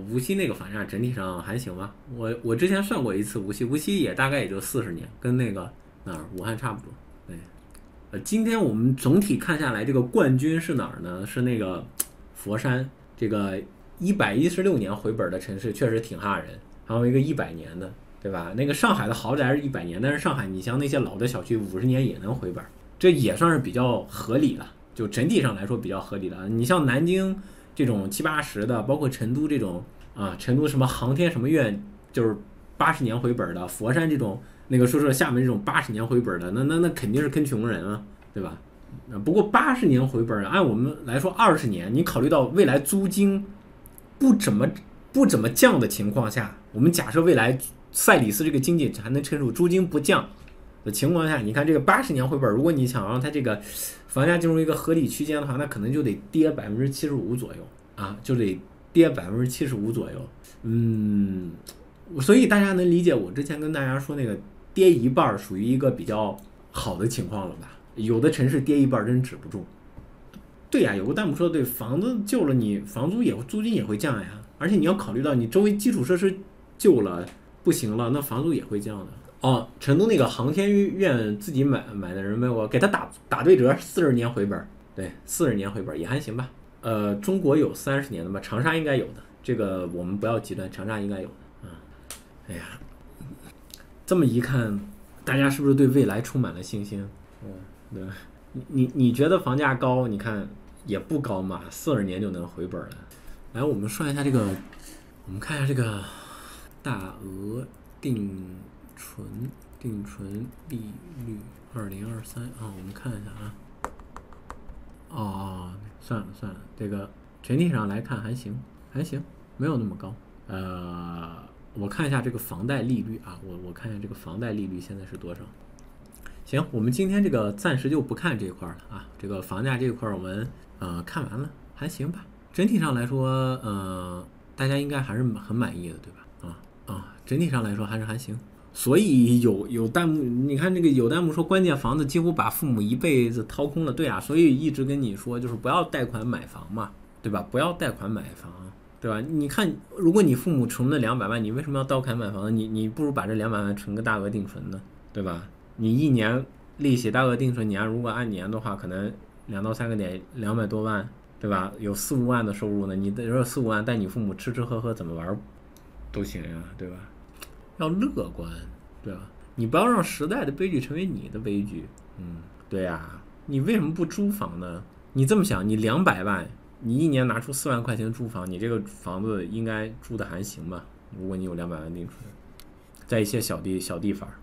无锡那个房价整体上还行吧。我我之前算过一次无锡，无锡也大概也就四十年，跟那个哪儿武汉差不多。对，呃，今天我们总体看下来，这个冠军是哪儿呢？是那个佛山，这个一百一十六年回本的城市确实挺吓人，还有一个一百年的，对吧？那个上海的豪宅是一百年，但是上海你像那些老的小区，五十年也能回本，这也算是比较合理了。就整体上来说比较合理了。你像南京这种七八十的，包括成都这种啊，成都什么航天什么院就是八十年回本的，佛山这种那个说说厦门这种八十年回本的，那那那肯定是坑穷人啊，对吧？不过八十年回本，按我们来说二十年，你考虑到未来租金不怎么不怎么降的情况下，我们假设未来赛里斯这个经济还能撑住，租金不降的情况下，你看这个八十年回本，如果你想让它这个房价进入一个合理区间的话，那可能就得跌百分之七十五左右啊，就得跌百分之七十五左右。嗯，所以大家能理解我之前跟大家说那个跌一半属于一个比较好的情况了吧？有的城市跌一半真止不住。对呀、啊，有个弹幕说的对，房子旧了你房租也租金也会降呀，而且你要考虑到你周围基础设施旧了不行了，那房租也会降的。哦，成都那个航天院自己买买的人没有，我给他打打对折，四十年回本，对，四十年回本也还行吧。呃，中国有三十年的吧，长沙应该有的，这个我们不要极端，长沙应该有的啊。哎呀，这么一看，大家是不是对未来充满了信心？嗯，对，你你你觉得房价高？你看也不高嘛，四十年就能回本了。来，我们算一下这个，我们看一下这个大额定。纯定存利率二零二三啊，我们看一下啊。哦，算了算了，这个整体上来看还行，还行，没有那么高。呃，我看一下这个房贷利率啊，我我看一下这个房贷利率现在是多少。行，我们今天这个暂时就不看这块了啊，这个房价这块我们呃看完了，还行吧。整体上来说，呃，大家应该还是很满意的，对吧？啊啊，整体上来说还是还行。所以有有弹幕，你看这个有弹幕说关键房子几乎把父母一辈子掏空了，对啊，所以一直跟你说就是不要贷款买房嘛，对吧？不要贷款买房，对吧？你看，如果你父母存了两百万，你为什么要贷款买房呢？你你不如把这两百万存个大额定存呢，对吧？你一年利息大额定存，你按如果按年的话，可能两到三个点，两百多万，对吧？有四五万的收入呢，你这四五万带你父母吃吃喝喝怎么玩都行呀，对吧？要乐观，对吧？你不要让时代的悲剧成为你的悲剧。嗯，对呀、啊，你为什么不租房呢？你这么想，你两百万，你一年拿出四万块钱租房，你这个房子应该住的还行吧？如果你有两百万定存，在一些小地小地方，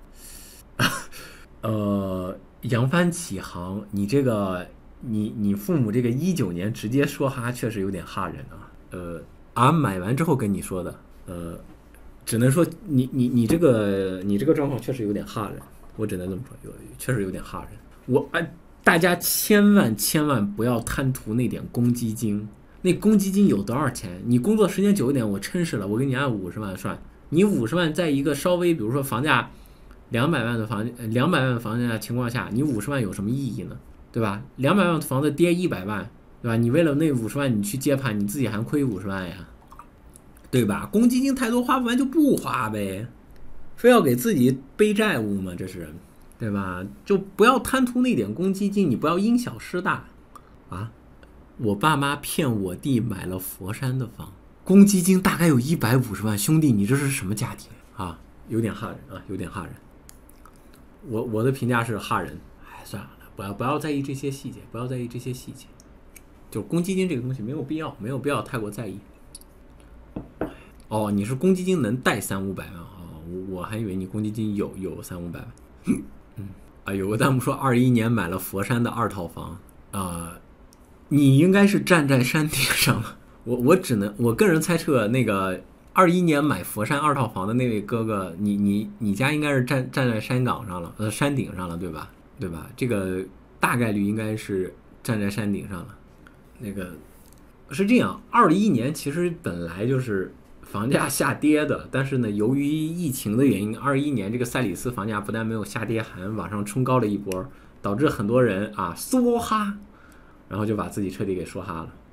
呃，扬帆起航，你这个你你父母这个一九年直接说哈，确实有点吓人啊。呃，啊，买完之后跟你说的，呃。只能说你你你这个你这个状况确实有点吓人，我只能这么说，有确实有点吓人。我哎，大家千万千万不要贪图那点公积金，那公积金有多少钱？你工作时间久一点，我撑死了，我给你按五十万算。你五十万在一个稍微比如说房价两百万的房两百万的房价情况下，你五十万有什么意义呢？对吧？两百万的房子跌一百万，对吧？你为了那五十万你去接盘，你自己还亏五十万呀。对吧？公积金太多花不完就不花呗，非要给自己背债务吗？这是，对吧？就不要贪图那点公积金，你不要因小失大啊！我爸妈骗我弟买了佛山的房，公积金大概有一百五十万，兄弟，你这是什么家庭啊？有点吓人啊，有点吓人。我我的评价是吓人。哎，算了，不要不要在意这些细节，不要在意这些细节。就公积金这个东西没有必要，没有必要太过在意。哦，你是公积金能贷三五百万啊、哦？我还以为你公积金有有三五百万。嗯啊，有个弹幕说二一年买了佛山的二套房啊、呃，你应该是站在山顶上了。我我只能我个人猜测，那个二一年买佛山二套房的那位哥哥，你你你家应该是站站在山岗上了，呃山顶上了，对吧？对吧？这个大概率应该是站在山顶上了。那个是这样，二一年其实本来就是房价下跌的，但是呢，由于疫情的原因，二一年这个赛里斯房价不但没有下跌，还往上冲高了一波，导致很多人啊梭哈，然后就把自己彻底给说哈了。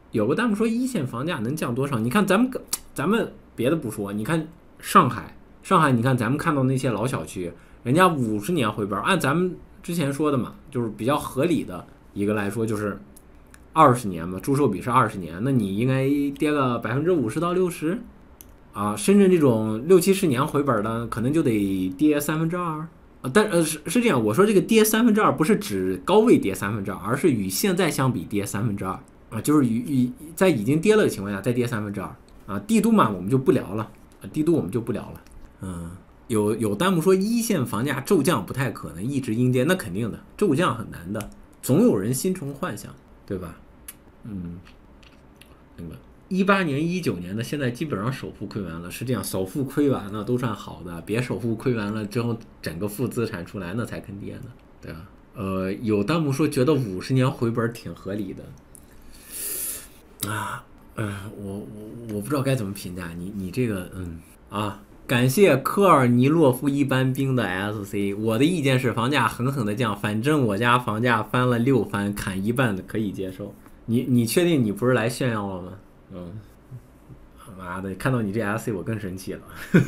有个弹幕说一线房价能降多少？你看咱们咱们别的不说，你看上海，上海你看咱们看到那些老小区，人家五十年回本，按咱们之前说的嘛，就是比较合理的一个来说，就是二十年嘛，租售比是二十年，那你应该跌个百分之五十到六十啊。深圳这种六七十年回本的，可能就得跌三分之二。啊，但呃是是这样，我说这个跌三分之二不是指高位跌三分之二，而是与现在相比跌三分之二啊，就是与与在已经跌了的情况下再跌三分之二啊。帝都嘛，我们就不聊了啊，帝都我们就不聊了。嗯，有有弹幕说一线房价骤降不太可能一直阴跌，那肯定的，骤降很难的，总有人心存幻想，对吧？嗯，那个一八年、一九年的，现在基本上首付亏完了，是这样，首付亏完了都算好的，别首付亏完了之后整个负资产出来，那才坑爹呢，对吧？呃，有弹幕说觉得五十年回本挺合理的，啊，呃，我我我不知道该怎么评价你，你这个，嗯啊，感谢科尔尼洛夫一般兵的 S C， 我的意见是房价狠狠的降，反正我家房价翻了六番，砍一半的可以接受。你你确定你不是来炫耀了吗？嗯，妈的，看到你这 S C 我更生气了。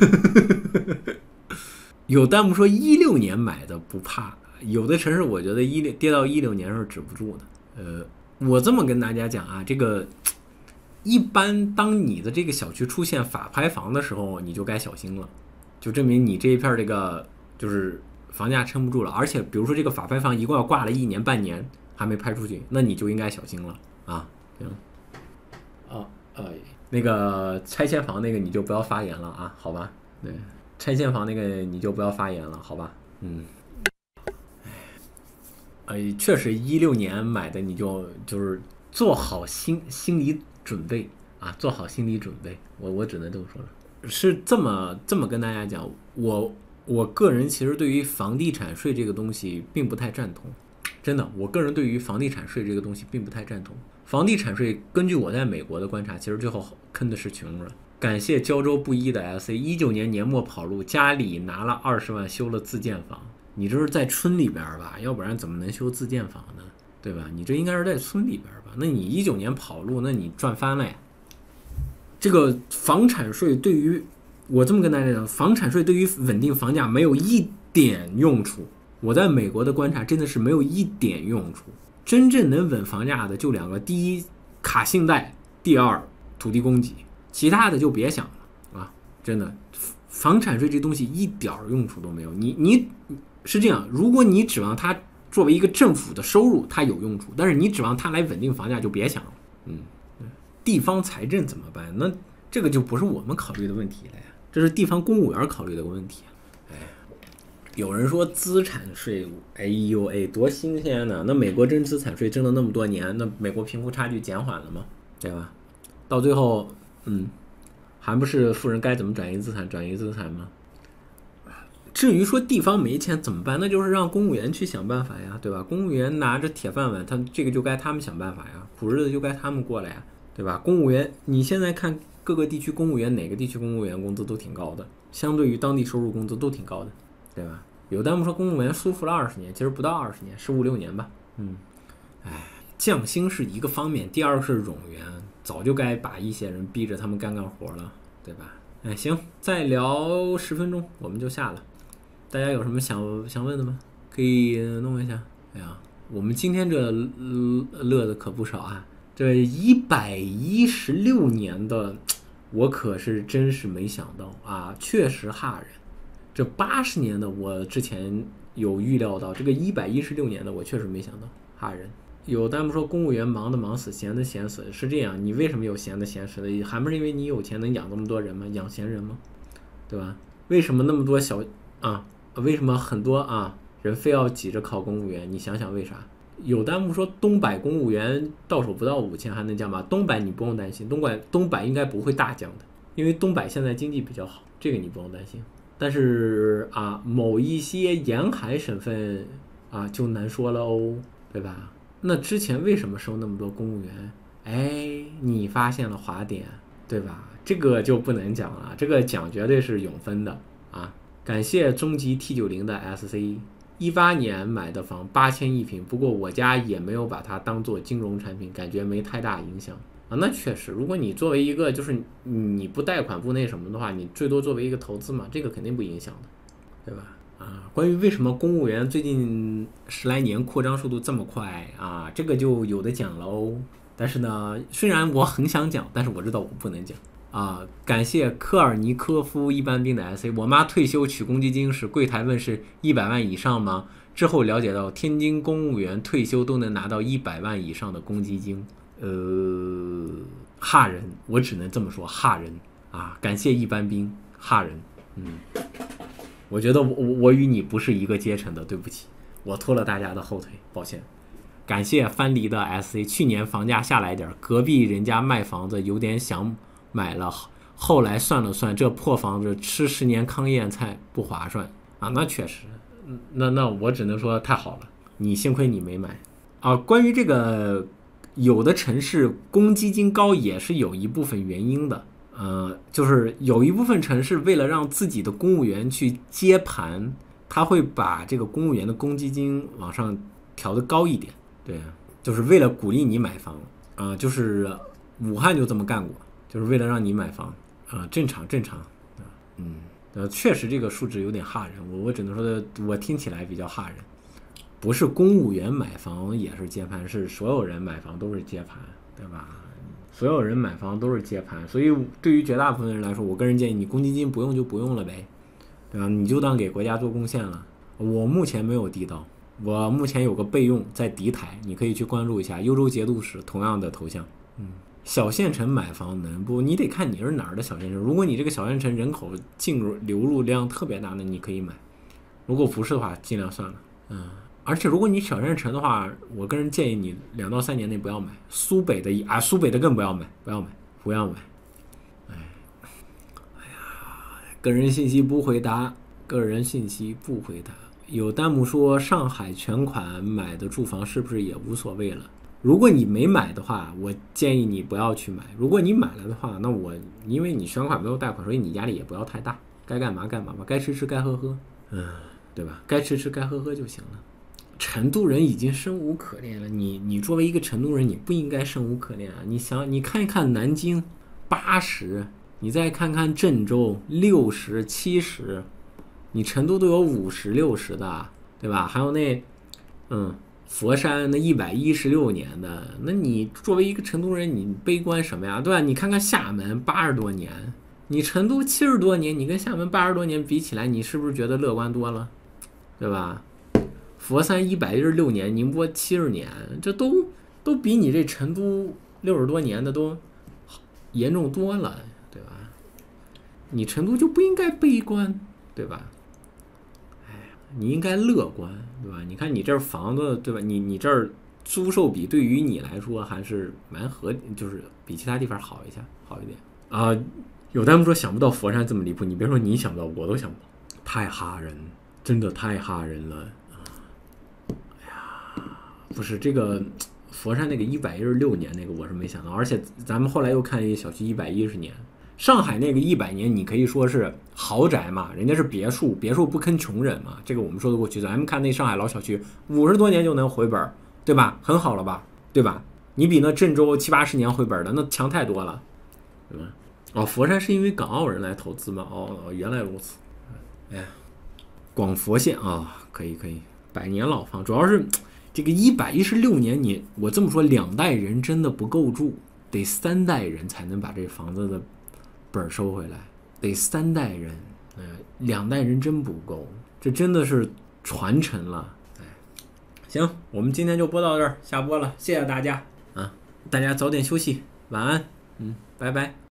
有弹幕说一六年买的不怕，有的城市我觉得一六跌到一六年是止不住的。呃，我这么跟大家讲啊，这个一般当你的这个小区出现法拍房的时候，你就该小心了，就证明你这一片这个就是房价撑不住了。而且比如说这个法拍房一共要挂了一年半年还没拍出去，那你就应该小心了啊。行。啊呃，那个拆迁房那个你就不要发言了啊，好吧？对，拆迁房那个你就不要发言了，好吧？嗯，呃，确实一六年买的你就就是做好心心理准备啊，做好心理准备，我我只能这么说了，是这么这么跟大家讲，我我个人其实对于房地产税这个东西并不太赞同，真的，我个人对于房地产税这个东西并不太赞同。房地产税根据我在美国的观察，其实最后坑的是穷人。感谢胶州不一的 S C， 一九年年末跑路，家里拿了二十万修了自建房。你这是在村里边吧？要不然怎么能修自建房呢？对吧？你这应该是在村里边吧？那你一九年跑路，那你赚翻了呀！这个房产税对于我这么跟大家讲，房产税对于稳定房价没有一点用处。我在美国的观察真的是没有一点用处。真正能稳房价的就两个，第一卡信贷，第二土地供给，其他的就别想了啊！真的，房产税这东西一点用处都没有。你你是这样，如果你指望它作为一个政府的收入，它有用处，但是你指望它来稳定房价就别想了。嗯，地方财政怎么办？那这个就不是我们考虑的问题了呀，这是地方公务员考虑的问题。哎。有人说资产税，哎呦哎，多新鲜呢！那美国征资产税征了那么多年，那美国贫富差距减缓了吗？对吧？到最后，嗯，还不是富人该怎么转移资产转移资产吗？至于说地方没钱怎么办，那就是让公务员去想办法呀，对吧？公务员拿着铁饭碗，他这个就该他们想办法呀，苦日子就该他们过来呀，对吧？公务员，你现在看各个地区公务员，哪个地区公务员工资都挺高的，相对于当地收入工资都挺高的。对吧？有弹幕说公务员舒服了二十年，其实不到二十年，十五六年吧。嗯，哎，降薪是一个方面，第二是冗员，早就该把一些人逼着他们干干活了，对吧？哎，行，再聊十分钟我们就下了。大家有什么想想问的吗？可以弄一下。哎呀，我们今天这乐的可不少啊！这一百一十六年的，我可是真是没想到啊，确实吓人。这八十年的我之前有预料到，这个一百一十六年的我确实没想到，吓人。有弹幕说公务员忙的忙死，闲的闲死，是这样。你为什么有闲的闲死的？还不是因为你有钱能养这么多人吗？养闲人吗？对吧？为什么那么多小啊？为什么很多啊人非要挤着考公务员？你想想为啥？有弹幕说东北公务员到手不到五千还能降吗？东北你不用担心，东北东北应该不会大降的，因为东北现在经济比较好，这个你不用担心。但是啊，某一些沿海省份啊就难说了哦，对吧？那之前为什么收那么多公务员？哎，你发现了滑点，对吧？这个就不能讲了，这个奖绝对是永分的啊！感谢终极 T 九十 的 S C， 一八年买的房八千一平，不过我家也没有把它当做金融产品，感觉没太大影响啊，那确实，如果你作为一个就是你不贷款不那什么的话，你最多作为一个投资嘛，这个肯定不影响的，对吧？啊，关于为什么公务员最近十来年扩张速度这么快啊，这个就有的讲喽。但是呢，虽然我很想讲，但是我知道我不能讲啊。感谢科尔尼科夫一般兵的 S A， 我妈退休取公积金时，柜台问是一百万以上吗？之后了解到，天津公务员退休都能拿到一百万以上的公积金，呃，吓人，我只能这么说，吓人啊！感谢一般兵，吓人，嗯。我觉得我我与你不是一个阶层的，对不起，我拖了大家的后腿，抱歉。感谢翻离的 S A， 去年房价下来点，隔壁人家卖房子有点想买了，后来算了算，这破房子吃十年糠咽菜不划算啊，那确实，那那我只能说太好了，你幸亏你没买啊。关于这个，有的城市公积金高也是有一部分原因的。呃，就是有一部分城市为了让自己的公务员去接盘，他会把这个公务员的公积金往上调得高一点，对，就是为了鼓励你买房啊、呃，就是武汉就这么干过，就是为了让你买房啊、呃，正常正常啊，嗯，呃，确实这个数值有点吓人，我我只能说我听起来比较吓人，不是公务员买房也是接盘，是所有人买房都是接盘，对吧？所有人买房都是接盘，所以对于绝大部分人来说，我个人建议你公积金不用就不用了呗，对吧？你就当给国家做贡献了。我目前没有地道，我目前有个备用在敌台，你可以去关注一下幽州节度使同样的头像。嗯，小县城买房能不？你得看你是哪儿的小县城。如果你这个小县城人口进入流入量特别大，那你可以买；如果不是的话，尽量算了。嗯。而且如果你小县城的话，我个人建议你两到三年内不要买。苏北的啊，苏北的更不要买，不要买，不要买。哎，哎呀，个人信息不回答，个人信息不回答。有弹幕说上海全款买的住房是不是也无所谓了？如果你没买的话，我建议你不要去买。如果你买了的话，那我因为你全款没有贷款，所以你压力也不要太大，该干嘛干嘛吧，该吃吃该喝喝，嗯，对吧？该吃吃该喝喝就行了。成都人已经生无可恋了，你你作为一个成都人，你不应该生无可恋啊！你想，你看一看南京八十，你再看看郑州六十、七十，你成都都有五十、六十的，对吧？还有那，嗯，佛山那一百一十六年的，那你作为一个成都人，你悲观什么呀？对吧？你看看厦门八十多年，你成都七十多年，你跟厦门八十多年比起来，你是不是觉得乐观多了？对吧？佛山一百一十六年，宁波七十年，这都都比你这成都六十多年的都严重多了，对吧？你成都就不应该悲观，对吧？哎，你应该乐观，对吧？你看你这房子，对吧？你你这儿租售比对于你来说还是蛮合，就是比其他地方好一下，好一点啊、呃。有弹幕说想不到佛山这么离谱，你别说你想不到，我都想不到，太吓人，真的太吓人了。不是这个佛山那个一百一十六年那个我是没想到，而且咱们后来又看了一个小区一百一十年，上海那个一百年你可以说是豪宅嘛，人家是别墅，别墅不坑穷人嘛，这个我们说得过去。咱们看那上海老小区五十多年就能回本，对吧？很好了吧，对吧？你比那郑州七八十年回本的那强太多了，对吧？哦，佛山是因为港澳人来投资吗？哦，原来如此。哎呀，广佛县啊、哦，可以可以，百年老房，主要是。这个一百一十六年你，我这么说，两代人真的不够住，得三代人才能把这房子的本收回来，得三代人，呃，两代人真不够，这真的是传承了。哎，行，我们今天就播到这儿，下播了，谢谢大家啊，大家早点休息，晚安，嗯，拜拜。